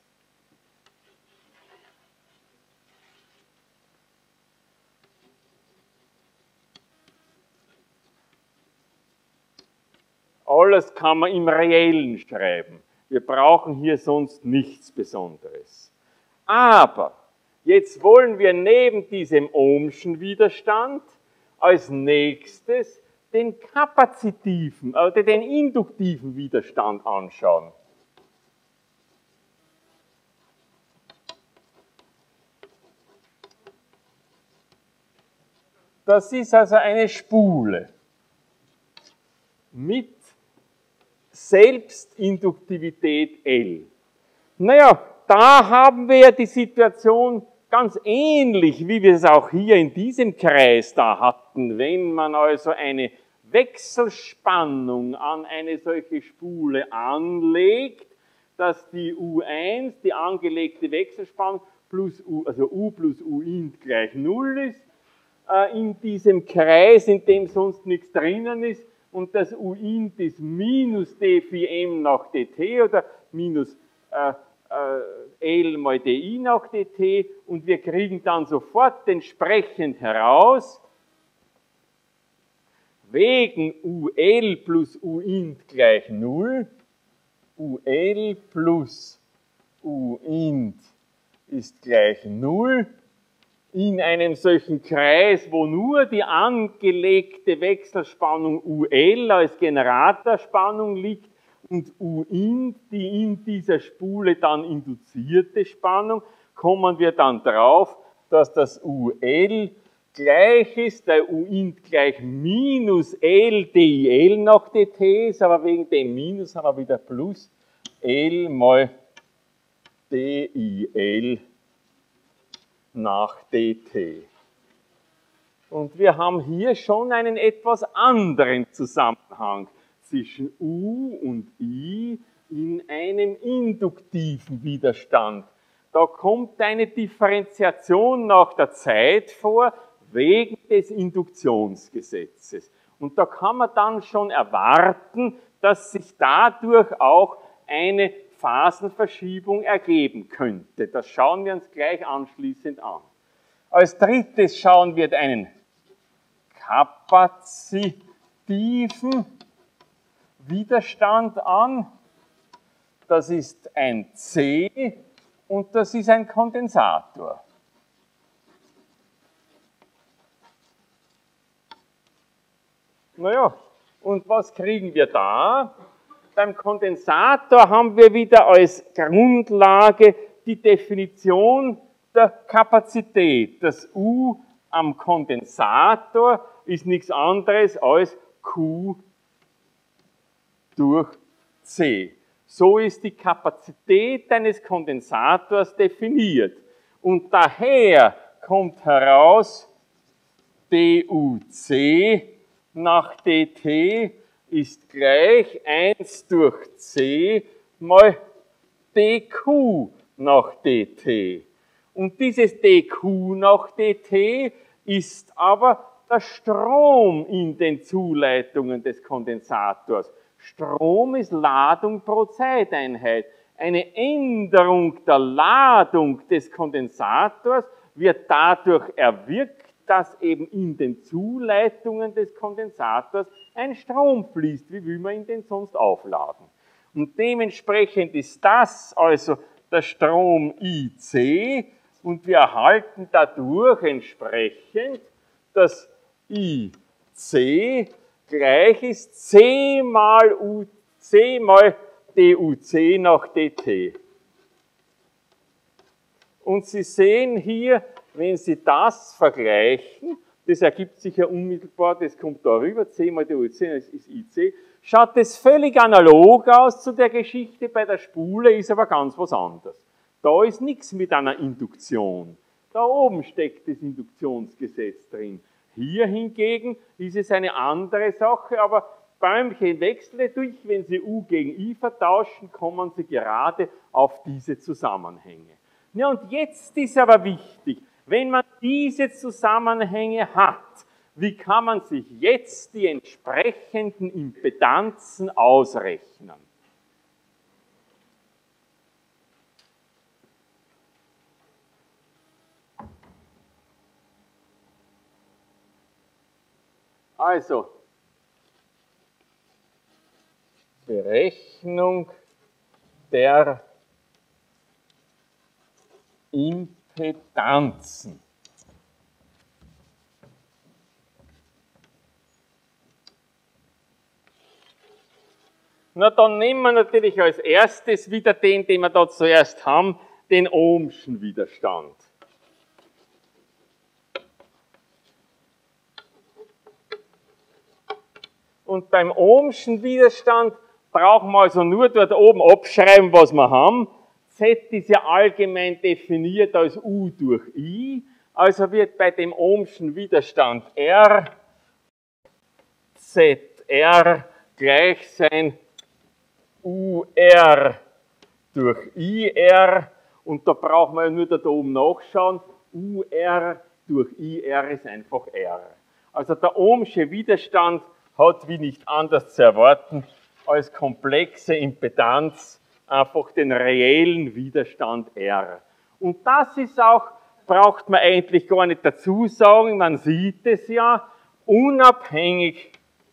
Alles kann man im Reellen schreiben. Wir brauchen hier sonst nichts Besonderes. Aber jetzt wollen wir neben diesem Ohmschen Widerstand als nächstes den kapazitiven oder den induktiven Widerstand anschauen. Das ist also eine Spule mit Selbstinduktivität L. Naja, da haben wir ja die Situation ganz ähnlich, wie wir es auch hier in diesem Kreis da hatten, wenn man also eine Wechselspannung an eine solche Spule anlegt, dass die U eins, die angelegte Wechselspannung, plus U, also U plus U int gleich null ist, äh, in diesem Kreis, in dem sonst nichts drinnen ist, und das U int ist minus d vier m nach dt oder minus äh, äh, L mal di nach dt, und wir kriegen dann sofort entsprechend heraus, wegen U L plus U int gleich null, U L plus U int ist gleich null, in einem solchen Kreis, wo nur die angelegte Wechselspannung U L als Generatorspannung liegt und U int, die in dieser Spule dann induzierte Spannung, kommen wir dann drauf, dass das U L gleich ist, der U int gleich minus L dIL nach dt ist, aber wegen dem Minus haben wir wieder plus L mal dIL nach dt. Und wir haben hier schon einen etwas anderen Zusammenhang zwischen U und I in einem induktiven Widerstand. Da kommt eine Differenziation nach der Zeit vor, wegen des Induktionsgesetzes. Und da kann man dann schon erwarten, dass sich dadurch auch eine Phasenverschiebung ergeben könnte. Das schauen wir uns gleich anschließend an. Als drittes schauen wir einen kapazitiven Widerstand an. Das ist ein C und das ist ein Kondensator. Naja, und was kriegen wir da? Beim Kondensator haben wir wieder als Grundlage die Definition der Kapazität. Das U am Kondensator ist nichts anderes als Q durch C. So ist die Kapazität eines Kondensators definiert. Und daher kommt heraus, duc nach dt ist gleich eins durch C mal dq nach dt. Und dieses dq nach dt ist aber der Strom in den Zuleitungen des Kondensators. Strom ist Ladung pro Zeiteinheit. Eine Änderung der Ladung des Kondensators wird dadurch erwirkt, dass eben in den Zuleitungen des Kondensators ein Strom fließt. Wie will man ihn denn sonst aufladen? Und dementsprechend ist das also der Strom I C und wir erhalten dadurch entsprechend, dass I C gleich ist C mal U C mal duc nach dt. Und Sie sehen hier, wenn Sie das vergleichen, das ergibt sich ja unmittelbar, das kommt da rüber, C mal duc, das ist I C, schaut das völlig analog aus zu der Geschichte bei der Spule, ist aber ganz was anderes. Da ist nichts mit einer Induktion. Da oben steckt das Induktionsgesetz drin. Hier hingegen ist es eine andere Sache, aber Bäumchen wechseln durch, wenn Sie U gegen I vertauschen, kommen Sie gerade auf diese Zusammenhänge. Ja, und jetzt ist aber wichtig, wenn man diese Zusammenhänge hat, wie kann man sich jetzt die entsprechenden Impedanzen ausrechnen? Also, Berechnung der Impedanzen. Na, dann nehmen wir natürlich als erstes wieder den, den wir da zuerst haben, den Ohmschen Widerstand. Und beim Ohmschen Widerstand brauchen wir also nur dort oben abschreiben, was wir haben. Z ist ja allgemein definiert als U durch I, also wird bei dem Ohmschen Widerstand R Z R gleich sein U R durch I R. Und da brauchen wir ja nur da oben nachschauen. U R durch I R ist einfach R. Also der ohmsche Widerstand hat, wie nicht anders zu erwarten, als komplexe Impedanz einfach den reellen Widerstand R. Und das ist auch, braucht man eigentlich gar nicht dazu sagen, man sieht es ja, unabhängig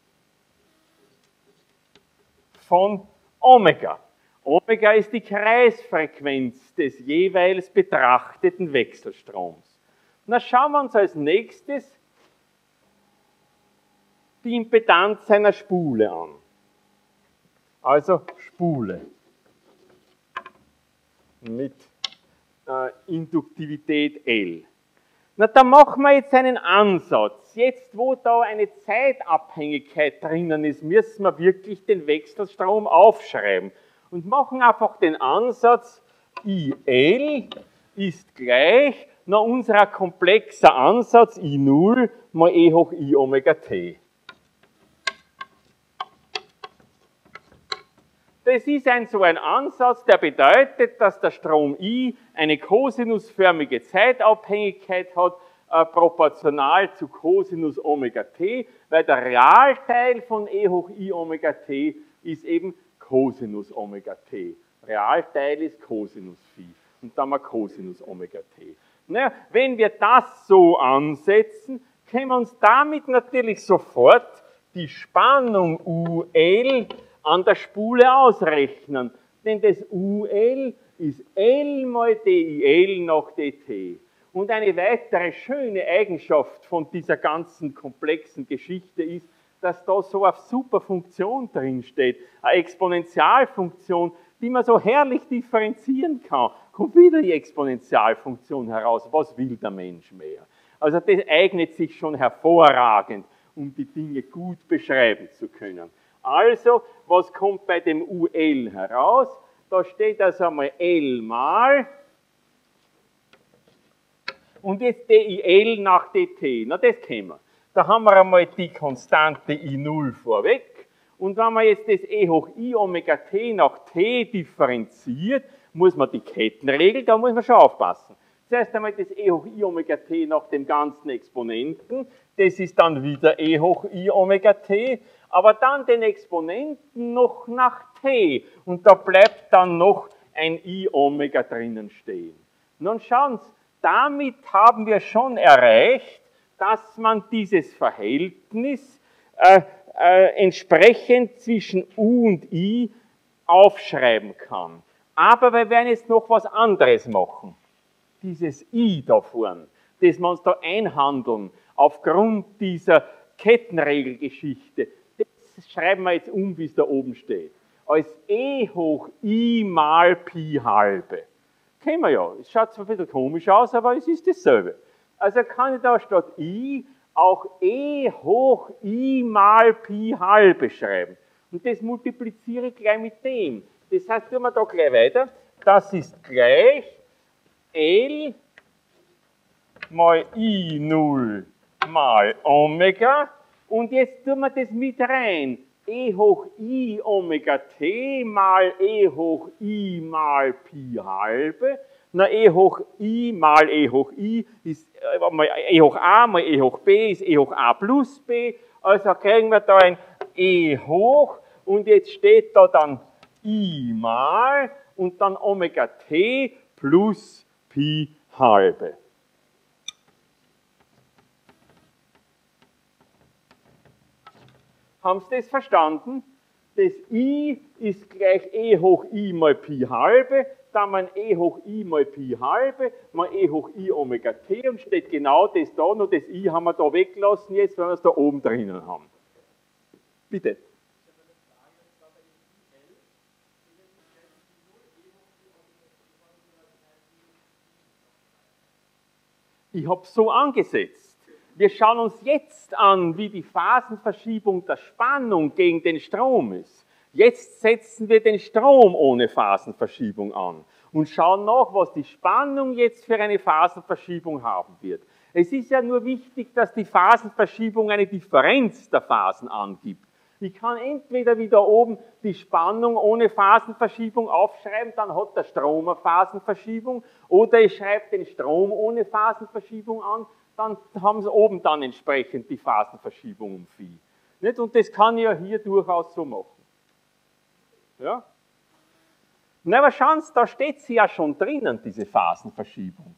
von Omega. Omega ist die Kreisfrequenz des jeweils betrachteten Wechselstroms. Na, schauen wir uns als nächstes die Impedanz einer Spule an. Also Spule mit äh, Induktivität L. Na, da machen wir jetzt einen Ansatz. Jetzt, wo da eine Zeitabhängigkeit drinnen ist, müssen wir wirklich den Wechselstrom aufschreiben. Und machen einfach den Ansatz, I L ist gleich, na, unser komplexer Ansatz, I null mal E hoch I Omega T. Das ist ein so ein Ansatz, der bedeutet, dass der Strom I eine kosinusförmige Zeitabhängigkeit hat, äh, proportional zu Cosinus Omega T, weil der Realteil von E hoch I Omega T ist eben Cosinus Omega T. Realteil ist Cosinus Phi. Und dann mal Cosinus Omega T. Naja, wenn wir das so ansetzen, können wir uns damit natürlich sofort die Spannung U L an der Spule ausrechnen. Denn das U L ist L mal D I L nach D T. Und eine weitere schöne Eigenschaft von dieser ganzen komplexen Geschichte ist, dass da so eine super Funktion drinsteht, eine Exponentialfunktion, die man so herrlich differenzieren kann. Kommt wieder die Exponentialfunktion heraus. Was will der Mensch mehr? Also das eignet sich schon hervorragend, um die Dinge gut beschreiben zu können. Also, was kommt bei dem U L heraus? Da steht also einmal L mal und jetzt D I L nach D T. Na, das kennen wir. Da haben wir einmal die Konstante I null vorweg. Und wenn man jetzt das E hoch I Omega T nach T differenziert, muss man die Kettenregel, da muss man schon aufpassen. Zuerst einmal das E hoch I Omega T nach dem ganzen Exponenten. Das ist dann wieder E hoch I Omega T. Aber dann den Exponenten noch nach T. Und da bleibt dann noch ein I Omega drinnen stehen. Nun schauen Sie, damit haben wir schon erreicht, dass man dieses Verhältnis äh, äh, entsprechend zwischen U und I aufschreiben kann. Aber wir werden jetzt noch was anderes machen. Dieses I da vorne, das wir uns da einhandeln, aufgrund dieser Kettenregelgeschichte, das schreiben wir jetzt um, wie es da oben steht. Als E hoch I mal Pi halbe. Kennen wir ja. Es schaut zwar ein bisschen komisch aus, aber es ist dasselbe. Also kann ich da statt I auch E hoch I mal Pi halbe schreiben. Und das multipliziere ich gleich mit dem. Das heißt, tun wir da gleich weiter. Das ist gleich L mal I null mal Omega. Und jetzt tun wir das mit rein. E hoch I Omega T mal E hoch I mal Pi halbe. Na, E hoch I mal E hoch I ist äh, E hoch A mal E hoch B ist E hoch A plus B. Also kriegen wir da ein E hoch und jetzt steht da dann I mal und dann Omega T plus Pi halbe. Haben Sie das verstanden? Das I ist gleich E hoch I mal Pi halbe, dann mal E hoch I mal Pi halbe, mal E hoch I Omega T und steht genau das da, nur das I haben wir da weggelassen jetzt, weil wir es da oben drinnen haben. Bitte. Ich habe es so angesetzt. Wir schauen uns jetzt an, wie die Phasenverschiebung der Spannung gegen den Strom ist. Jetzt setzen wir den Strom ohne Phasenverschiebung an und schauen nach, was die Spannung jetzt für eine Phasenverschiebung haben wird. Es ist ja nur wichtig, dass die Phasenverschiebung eine Differenz der Phasen angibt. Ich kann entweder wie da oben die Spannung ohne Phasenverschiebung aufschreiben, dann hat der Strom eine Phasenverschiebung, oder ich schreibe den Strom ohne Phasenverschiebung an, dann haben sie oben dann entsprechend die Phasenverschiebung um Phi. Nicht? Und das kann ich ja hier durchaus so machen. Ja? Na, aber schauen Sie, da steht sie ja schon drinnen, diese Phasenverschiebung.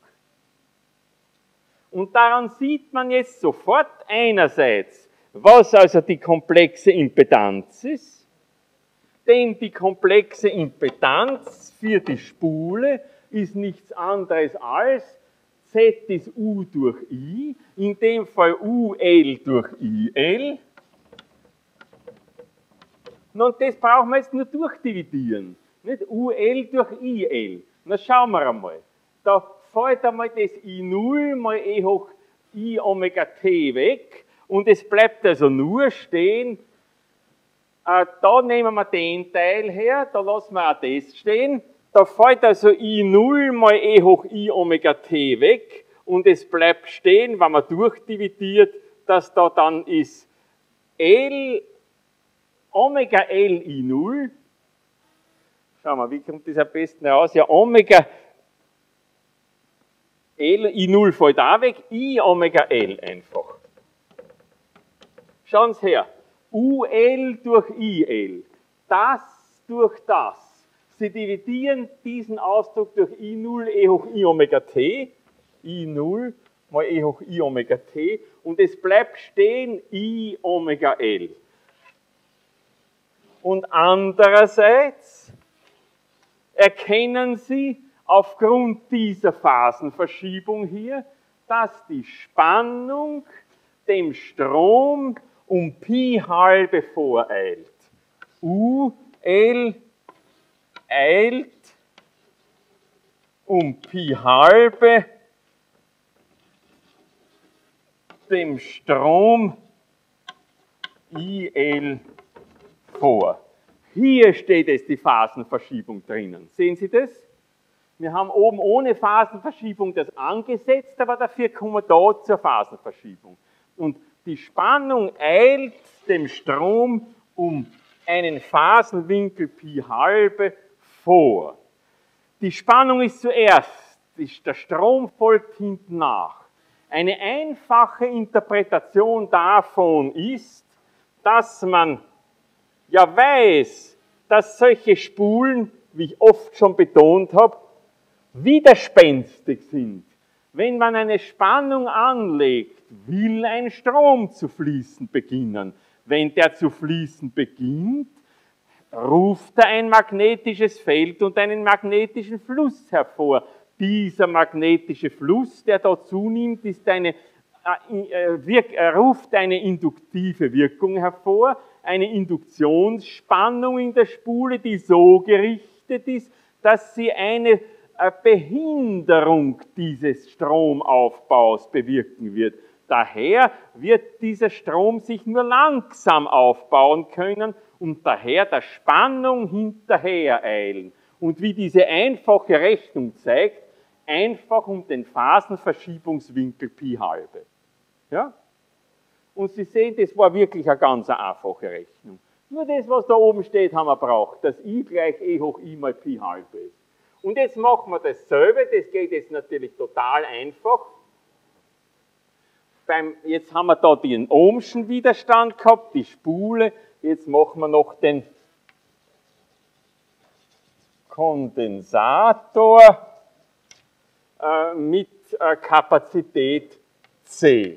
Und daran sieht man jetzt sofort einerseits, was also die komplexe Impedanz ist, denn die komplexe Impedanz für die Spule ist nichts anderes als Z ist U durch I, in dem Fall U L durch I L. Und das brauchen wir jetzt nur durchdividieren. Nicht? U L durch I L. Na schauen wir einmal. Da fällt einmal das I null mal E hoch I Omega T weg. Und es bleibt also nur stehen, äh, da nehmen wir den Teil her, da lassen wir auch das stehen. Da fällt also I null mal E hoch I Omega T weg und es bleibt stehen, wenn man durchdividiert, dass da dann ist L, Omega L I null. Schauen wir, wie kommt das am besten heraus? Ja, Omega L I null fällt auch weg, I Omega L einfach. Schauen Sie her, U L durch I L, das durch das. Sie dividieren diesen Ausdruck durch I null E hoch I Omega T, I null mal E hoch I Omega T, und es bleibt stehen I Omega L. Und andererseits erkennen Sie aufgrund dieser Phasenverschiebung hier, dass die Spannung dem Strom um Pi halbe voreilt. U L eilt um Pi halbe dem Strom I L vor. Hier steht es die Phasenverschiebung drinnen. Sehen Sie das? Wir haben oben ohne Phasenverschiebung das angesetzt, aber dafür kommen wir da zur Phasenverschiebung. Und die Spannung eilt dem Strom um einen Phasenwinkel Pi halbe vor. Die Spannung ist zuerst, der Strom folgt hinten nach. Eine einfache Interpretation davon ist, dass man ja weiß, dass solche Spulen, wie ich oft schon betont habe, widerspenstig sind. Wenn man eine Spannung anlegt, will ein Strom zu fließen beginnen. Wenn der zu fließen beginnt, ruft er ein magnetisches Feld und einen magnetischen Fluss hervor. Dieser magnetische Fluss, der da zunimmt, ist eine, äh, wirk, äh, ruft eine induktive Wirkung hervor, eine Induktionsspannung in der Spule, die so gerichtet ist, dass sie eine Behinderung dieses Stromaufbaus bewirken wird. Daher wird dieser Strom sich nur langsam aufbauen können und daher der Spannung hinterher eilen. Und wie diese einfache Rechnung zeigt, einfach um den Phasenverschiebungswinkel Pi halbe. Ja? Und Sie sehen, das war wirklich eine ganz einfache Rechnung. Nur das, was da oben steht, haben wir braucht, dass I gleich E hoch I mal Pi halbe ist. Und jetzt machen wir dasselbe, das geht jetzt natürlich total einfach. Beim, jetzt haben wir da den Ohmschen Widerstand gehabt, die Spule, jetzt machen wir noch den Kondensator äh, mit äh, Kapazität C.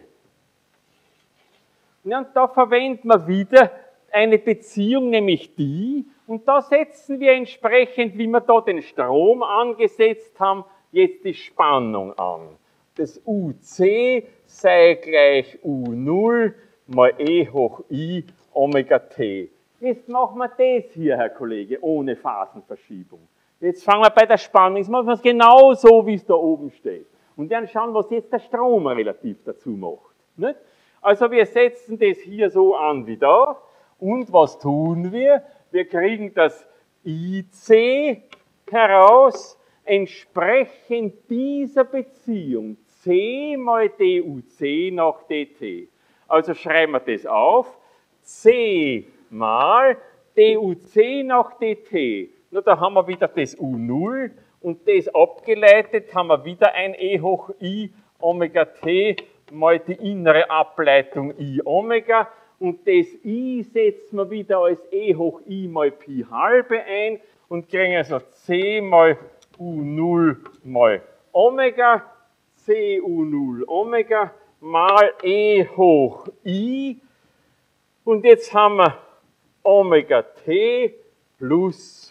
Ja, und da verwenden wir wieder eine Beziehung, nämlich die, und da setzen wir entsprechend, wie wir da den Strom angesetzt haben, jetzt die Spannung an. Das U C sei gleich U null mal E hoch I Omega T. Jetzt machen wir das hier, Herr Kollege, ohne Phasenverschiebung. Jetzt fangen wir bei der Spannung, jetzt machen wir es genau so, wie es da oben steht. Und dann schauen, was jetzt der Strom relativ dazu macht. Nicht? Also wir setzen das hier so an wie da. Und was tun wir? Wir kriegen das I C heraus, entsprechend dieser Beziehung. C mal d U C nach dt. Also schreiben wir das auf. C mal d U C nach dt. Na, da haben wir wieder das U null und das abgeleitet haben wir wieder ein e hoch i Omega t mal die innere Ableitung i Omega und das i setzen wir wieder als e hoch i mal Pi halbe ein und kriegen also c mal U null mal Omega, c U null Omega mal e hoch i und jetzt haben wir Omega t plus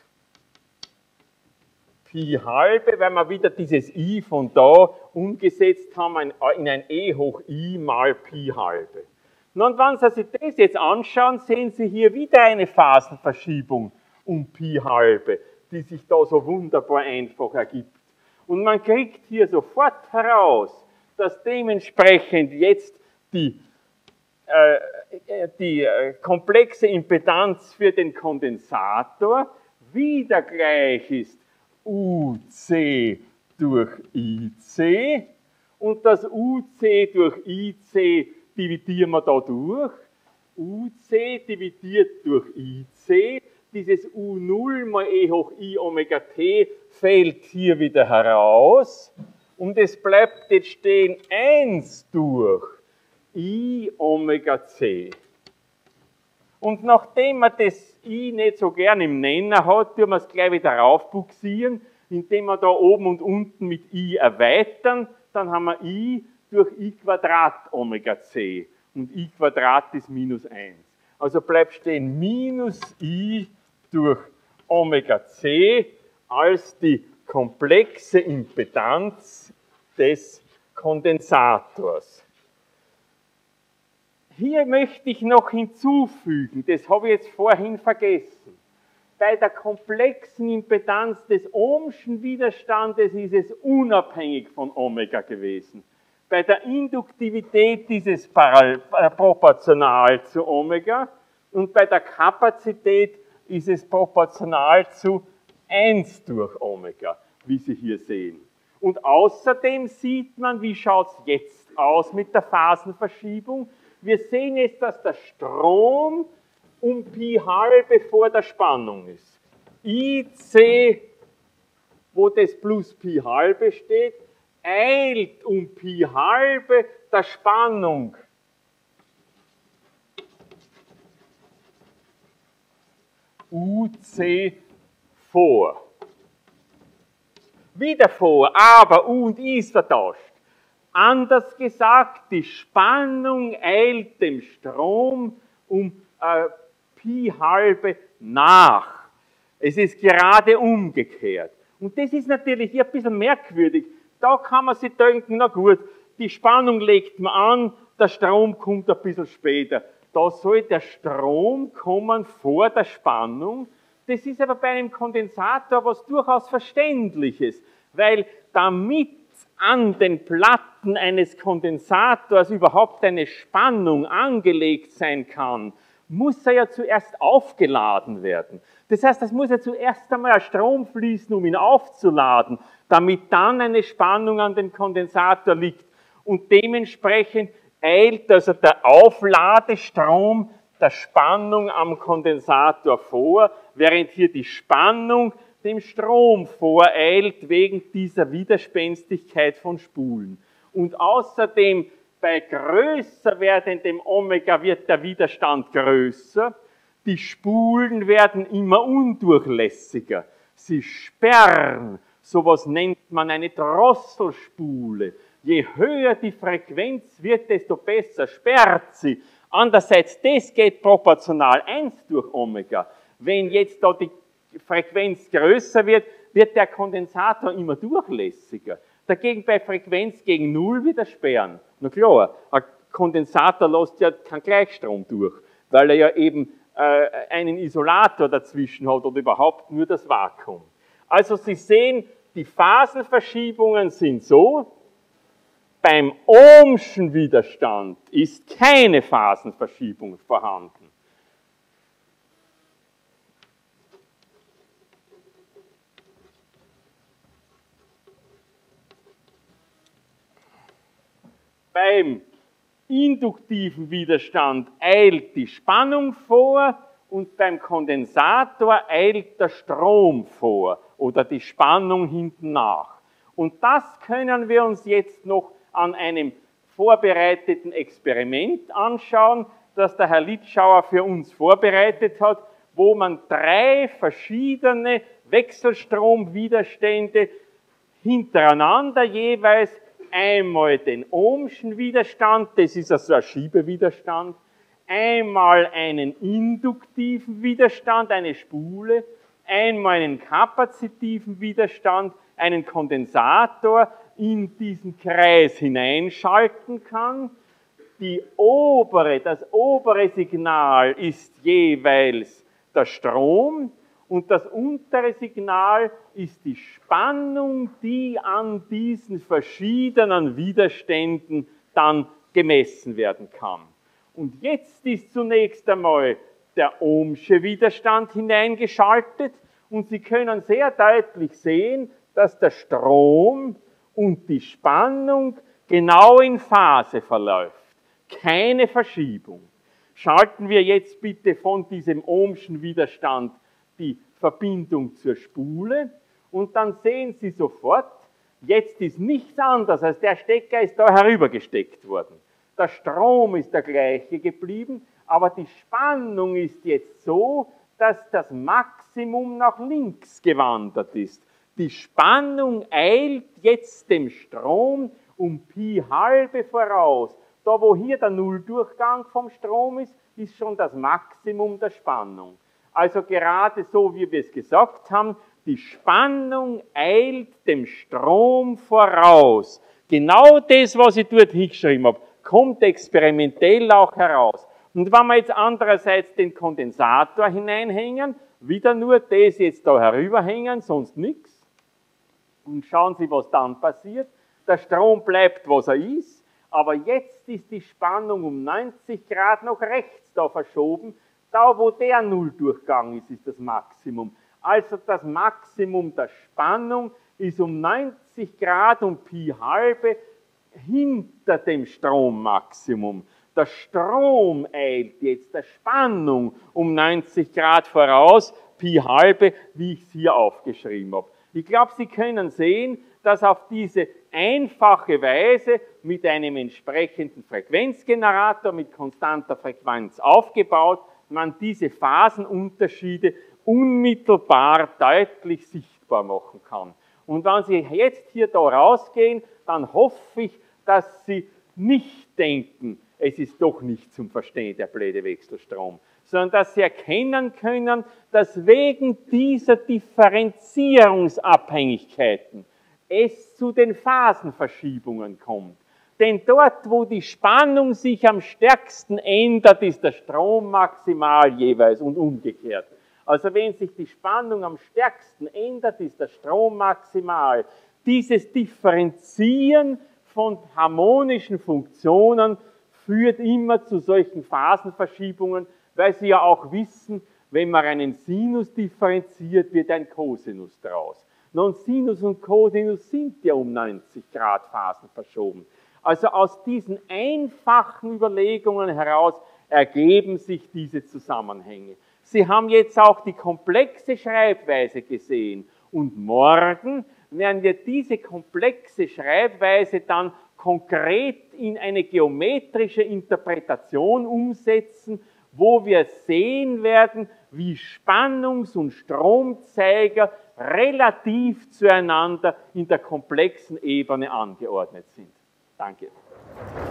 Pi halbe, weil wir wieder dieses i von da umgesetzt haben in ein e hoch i mal Pi halbe. Und wenn Sie sich das jetzt anschauen, sehen Sie hier wieder eine Phasenverschiebung um Pi halbe, die sich da so wunderbar einfach ergibt. Und man kriegt hier sofort heraus, dass dementsprechend jetzt die, äh, die äh, komplexe Impedanz für den Kondensator wieder gleich ist U C durch I C und das U C durch I C dividieren wir da durch. U C dividiert durch I C. Dieses U null mal e hoch i Omega t fällt hier wieder heraus und es bleibt jetzt stehen eins durch i Omega c. Und nachdem man das i nicht so gern im Nenner hat, tun wir es gleich wieder raufbuxieren, indem wir da oben und unten mit i erweitern, dann haben wir i durch i Quadrat Omega c und i Quadrat ist minus eins. Also bleibt stehen minus i durch Omega c als die komplexe Impedanz des Kondensators. Hier möchte ich noch hinzufügen, das habe ich jetzt vorhin vergessen, bei der komplexen Impedanz des Ohmschen Widerstandes ist es unabhängig von Omega gewesen. Bei der Induktivität ist es proportional zu Omega und bei der Kapazität ist es proportional zu eins durch Omega, wie Sie hier sehen. Und außerdem sieht man, wie schaut es jetzt aus mit der Phasenverschiebung. Wir sehen jetzt, dass der Strom um Pi halbe vor der Spannung ist. I C, wo das plus Pi halbe steht, eilt um Pi halbe der Spannung U C vor. Wieder vor, aber U und I ist vertauscht. Anders gesagt, die Spannung eilt dem Strom um äh, Pi halbe nach. Es ist gerade umgekehrt. Und das ist natürlich hier ein bisschen merkwürdig. Da kann man sich denken, na gut, die Spannung legt man an, der Strom kommt ein bisschen später. Da soll der Strom kommen vor der Spannung. Das ist aber bei einem Kondensator was durchaus Verständliches, weil damit an den Platten eines Kondensators überhaupt eine Spannung angelegt sein kann, muss er ja zuerst aufgeladen werden. Das heißt, es muss ja zuerst einmal ein Strom fließen, um ihn aufzuladen, damit dann eine Spannung an den Kondensator liegt. Und dementsprechend eilt also der Aufladestrom der Spannung am Kondensator vor, während hier die Spannung dem Strom voreilt wegen dieser Widerspenstigkeit von Spulen. Und außerdem bei größer werdendem Omega wird der Widerstand größer, die Spulen werden immer undurchlässiger, sie sperren, sowas nennt man eine Drosselspule. Je höher die Frequenz wird, desto besser sperrt sie. Andererseits, das geht proportional eins durch Omega. Wenn jetzt da die Frequenz größer wird, wird der Kondensator immer durchlässiger. Dagegen bei Frequenz gegen Null wird er sperren. Na klar, ein Kondensator lässt ja keinen Gleichstrom durch, weil er ja eben äh, einen Isolator dazwischen hat oder überhaupt nur das Vakuum. Also Sie sehen, die Phasenverschiebungen sind so, beim Ohmschen Widerstand ist keine Phasenverschiebung vorhanden. beim induktiven Widerstand eilt die Spannung vor und beim Kondensator eilt der Strom vor oder die Spannung hinten nach. Und das können wir uns jetzt noch an einem vorbereiteten Experiment anschauen, das der Herr Litschauer für uns vorbereitet hat, wo man drei verschiedene Wechselstromwiderstände hintereinander jeweils einmal den Ohmschen Widerstand, das ist also ein Schiebewiderstand, einmal einen induktiven Widerstand, eine Spule, einmal einen kapazitiven Widerstand, einen Kondensator in diesen Kreis hineinschalten kann. Die obere, das obere Signal ist jeweils der Strom und das untere Signal ist die Spannung, die an diesen verschiedenen Widerständen dann gemessen werden kann. Und jetzt ist zunächst einmal der Ohmsche Widerstand hineingeschaltet und Sie können sehr deutlich sehen, dass der Strom und die Spannung genau in Phase verläuft. Keine Verschiebung. Schalten wir jetzt bitte von diesem Ohmschen Widerstand die Verbindung zur Spule und dann sehen Sie sofort, jetzt ist nichts anderes, als der Stecker ist da herübergesteckt worden. Der Strom ist der gleiche geblieben, aber die Spannung ist jetzt so, dass das Maximum nach links gewandert ist. Die Spannung eilt jetzt dem Strom um Pi halbe voraus. Da, wo hier der Nulldurchgang vom Strom ist, ist schon das Maximum der Spannung. Also gerade so, wie wir es gesagt haben, die Spannung eilt dem Strom voraus. Genau das, was ich dort hingeschrieben habe, kommt experimentell auch heraus. Und wenn wir jetzt andererseits den Kondensator hineinhängen, wieder nur das jetzt da herüberhängen, sonst nichts. Und schauen Sie, was dann passiert. Der Strom bleibt, was er ist, aber jetzt ist die Spannung um neunzig Grad nach rechts da verschoben. Da, wo der Nulldurchgang ist, ist das Maximum. Also das Maximum der Spannung ist um neunzig Grad um Pi halbe hinter dem Strommaximum. Der Strom eilt jetzt der Spannung um neunzig Grad voraus, Pi halbe, wie ich es hier aufgeschrieben habe. Ich glaube, Sie können sehen, dass auf diese einfache Weise mit einem entsprechenden Frequenzgenerator mit konstanter Frequenz aufgebaut, man diese Phasenunterschiede unmittelbar deutlich sichtbar machen kann. Und wenn Sie jetzt hier da rausgehen, dann hoffe ich, dass Sie nicht denken, es ist doch nicht zum Verstehen der blöde Wechselstrom, sondern dass Sie erkennen können, dass wegen dieser Differenzierungsabhängigkeiten es zu den Phasenverschiebungen kommt. Denn dort, wo die Spannung sich am stärksten ändert, ist der Strom maximal jeweils und umgekehrt. Also wenn sich die Spannung am stärksten ändert, ist der Strom maximal. Dieses Differenzieren von harmonischen Funktionen führt immer zu solchen Phasenverschiebungen, weil Sie ja auch wissen, wenn man einen Sinus differenziert, wird ein Cosinus draus. Nun, Sinus und Cosinus sind ja um neunzig Grad Phasen verschoben. Also aus diesen einfachen Überlegungen heraus ergeben sich diese Zusammenhänge. Sie haben jetzt auch die komplexe Schreibweise gesehen und morgen werden wir diese komplexe Schreibweise dann konkret in eine geometrische Interpretation umsetzen, wo wir sehen werden, wie Spannungs- und Stromzeiger relativ zueinander in der komplexen Ebene angeordnet sind. Danke.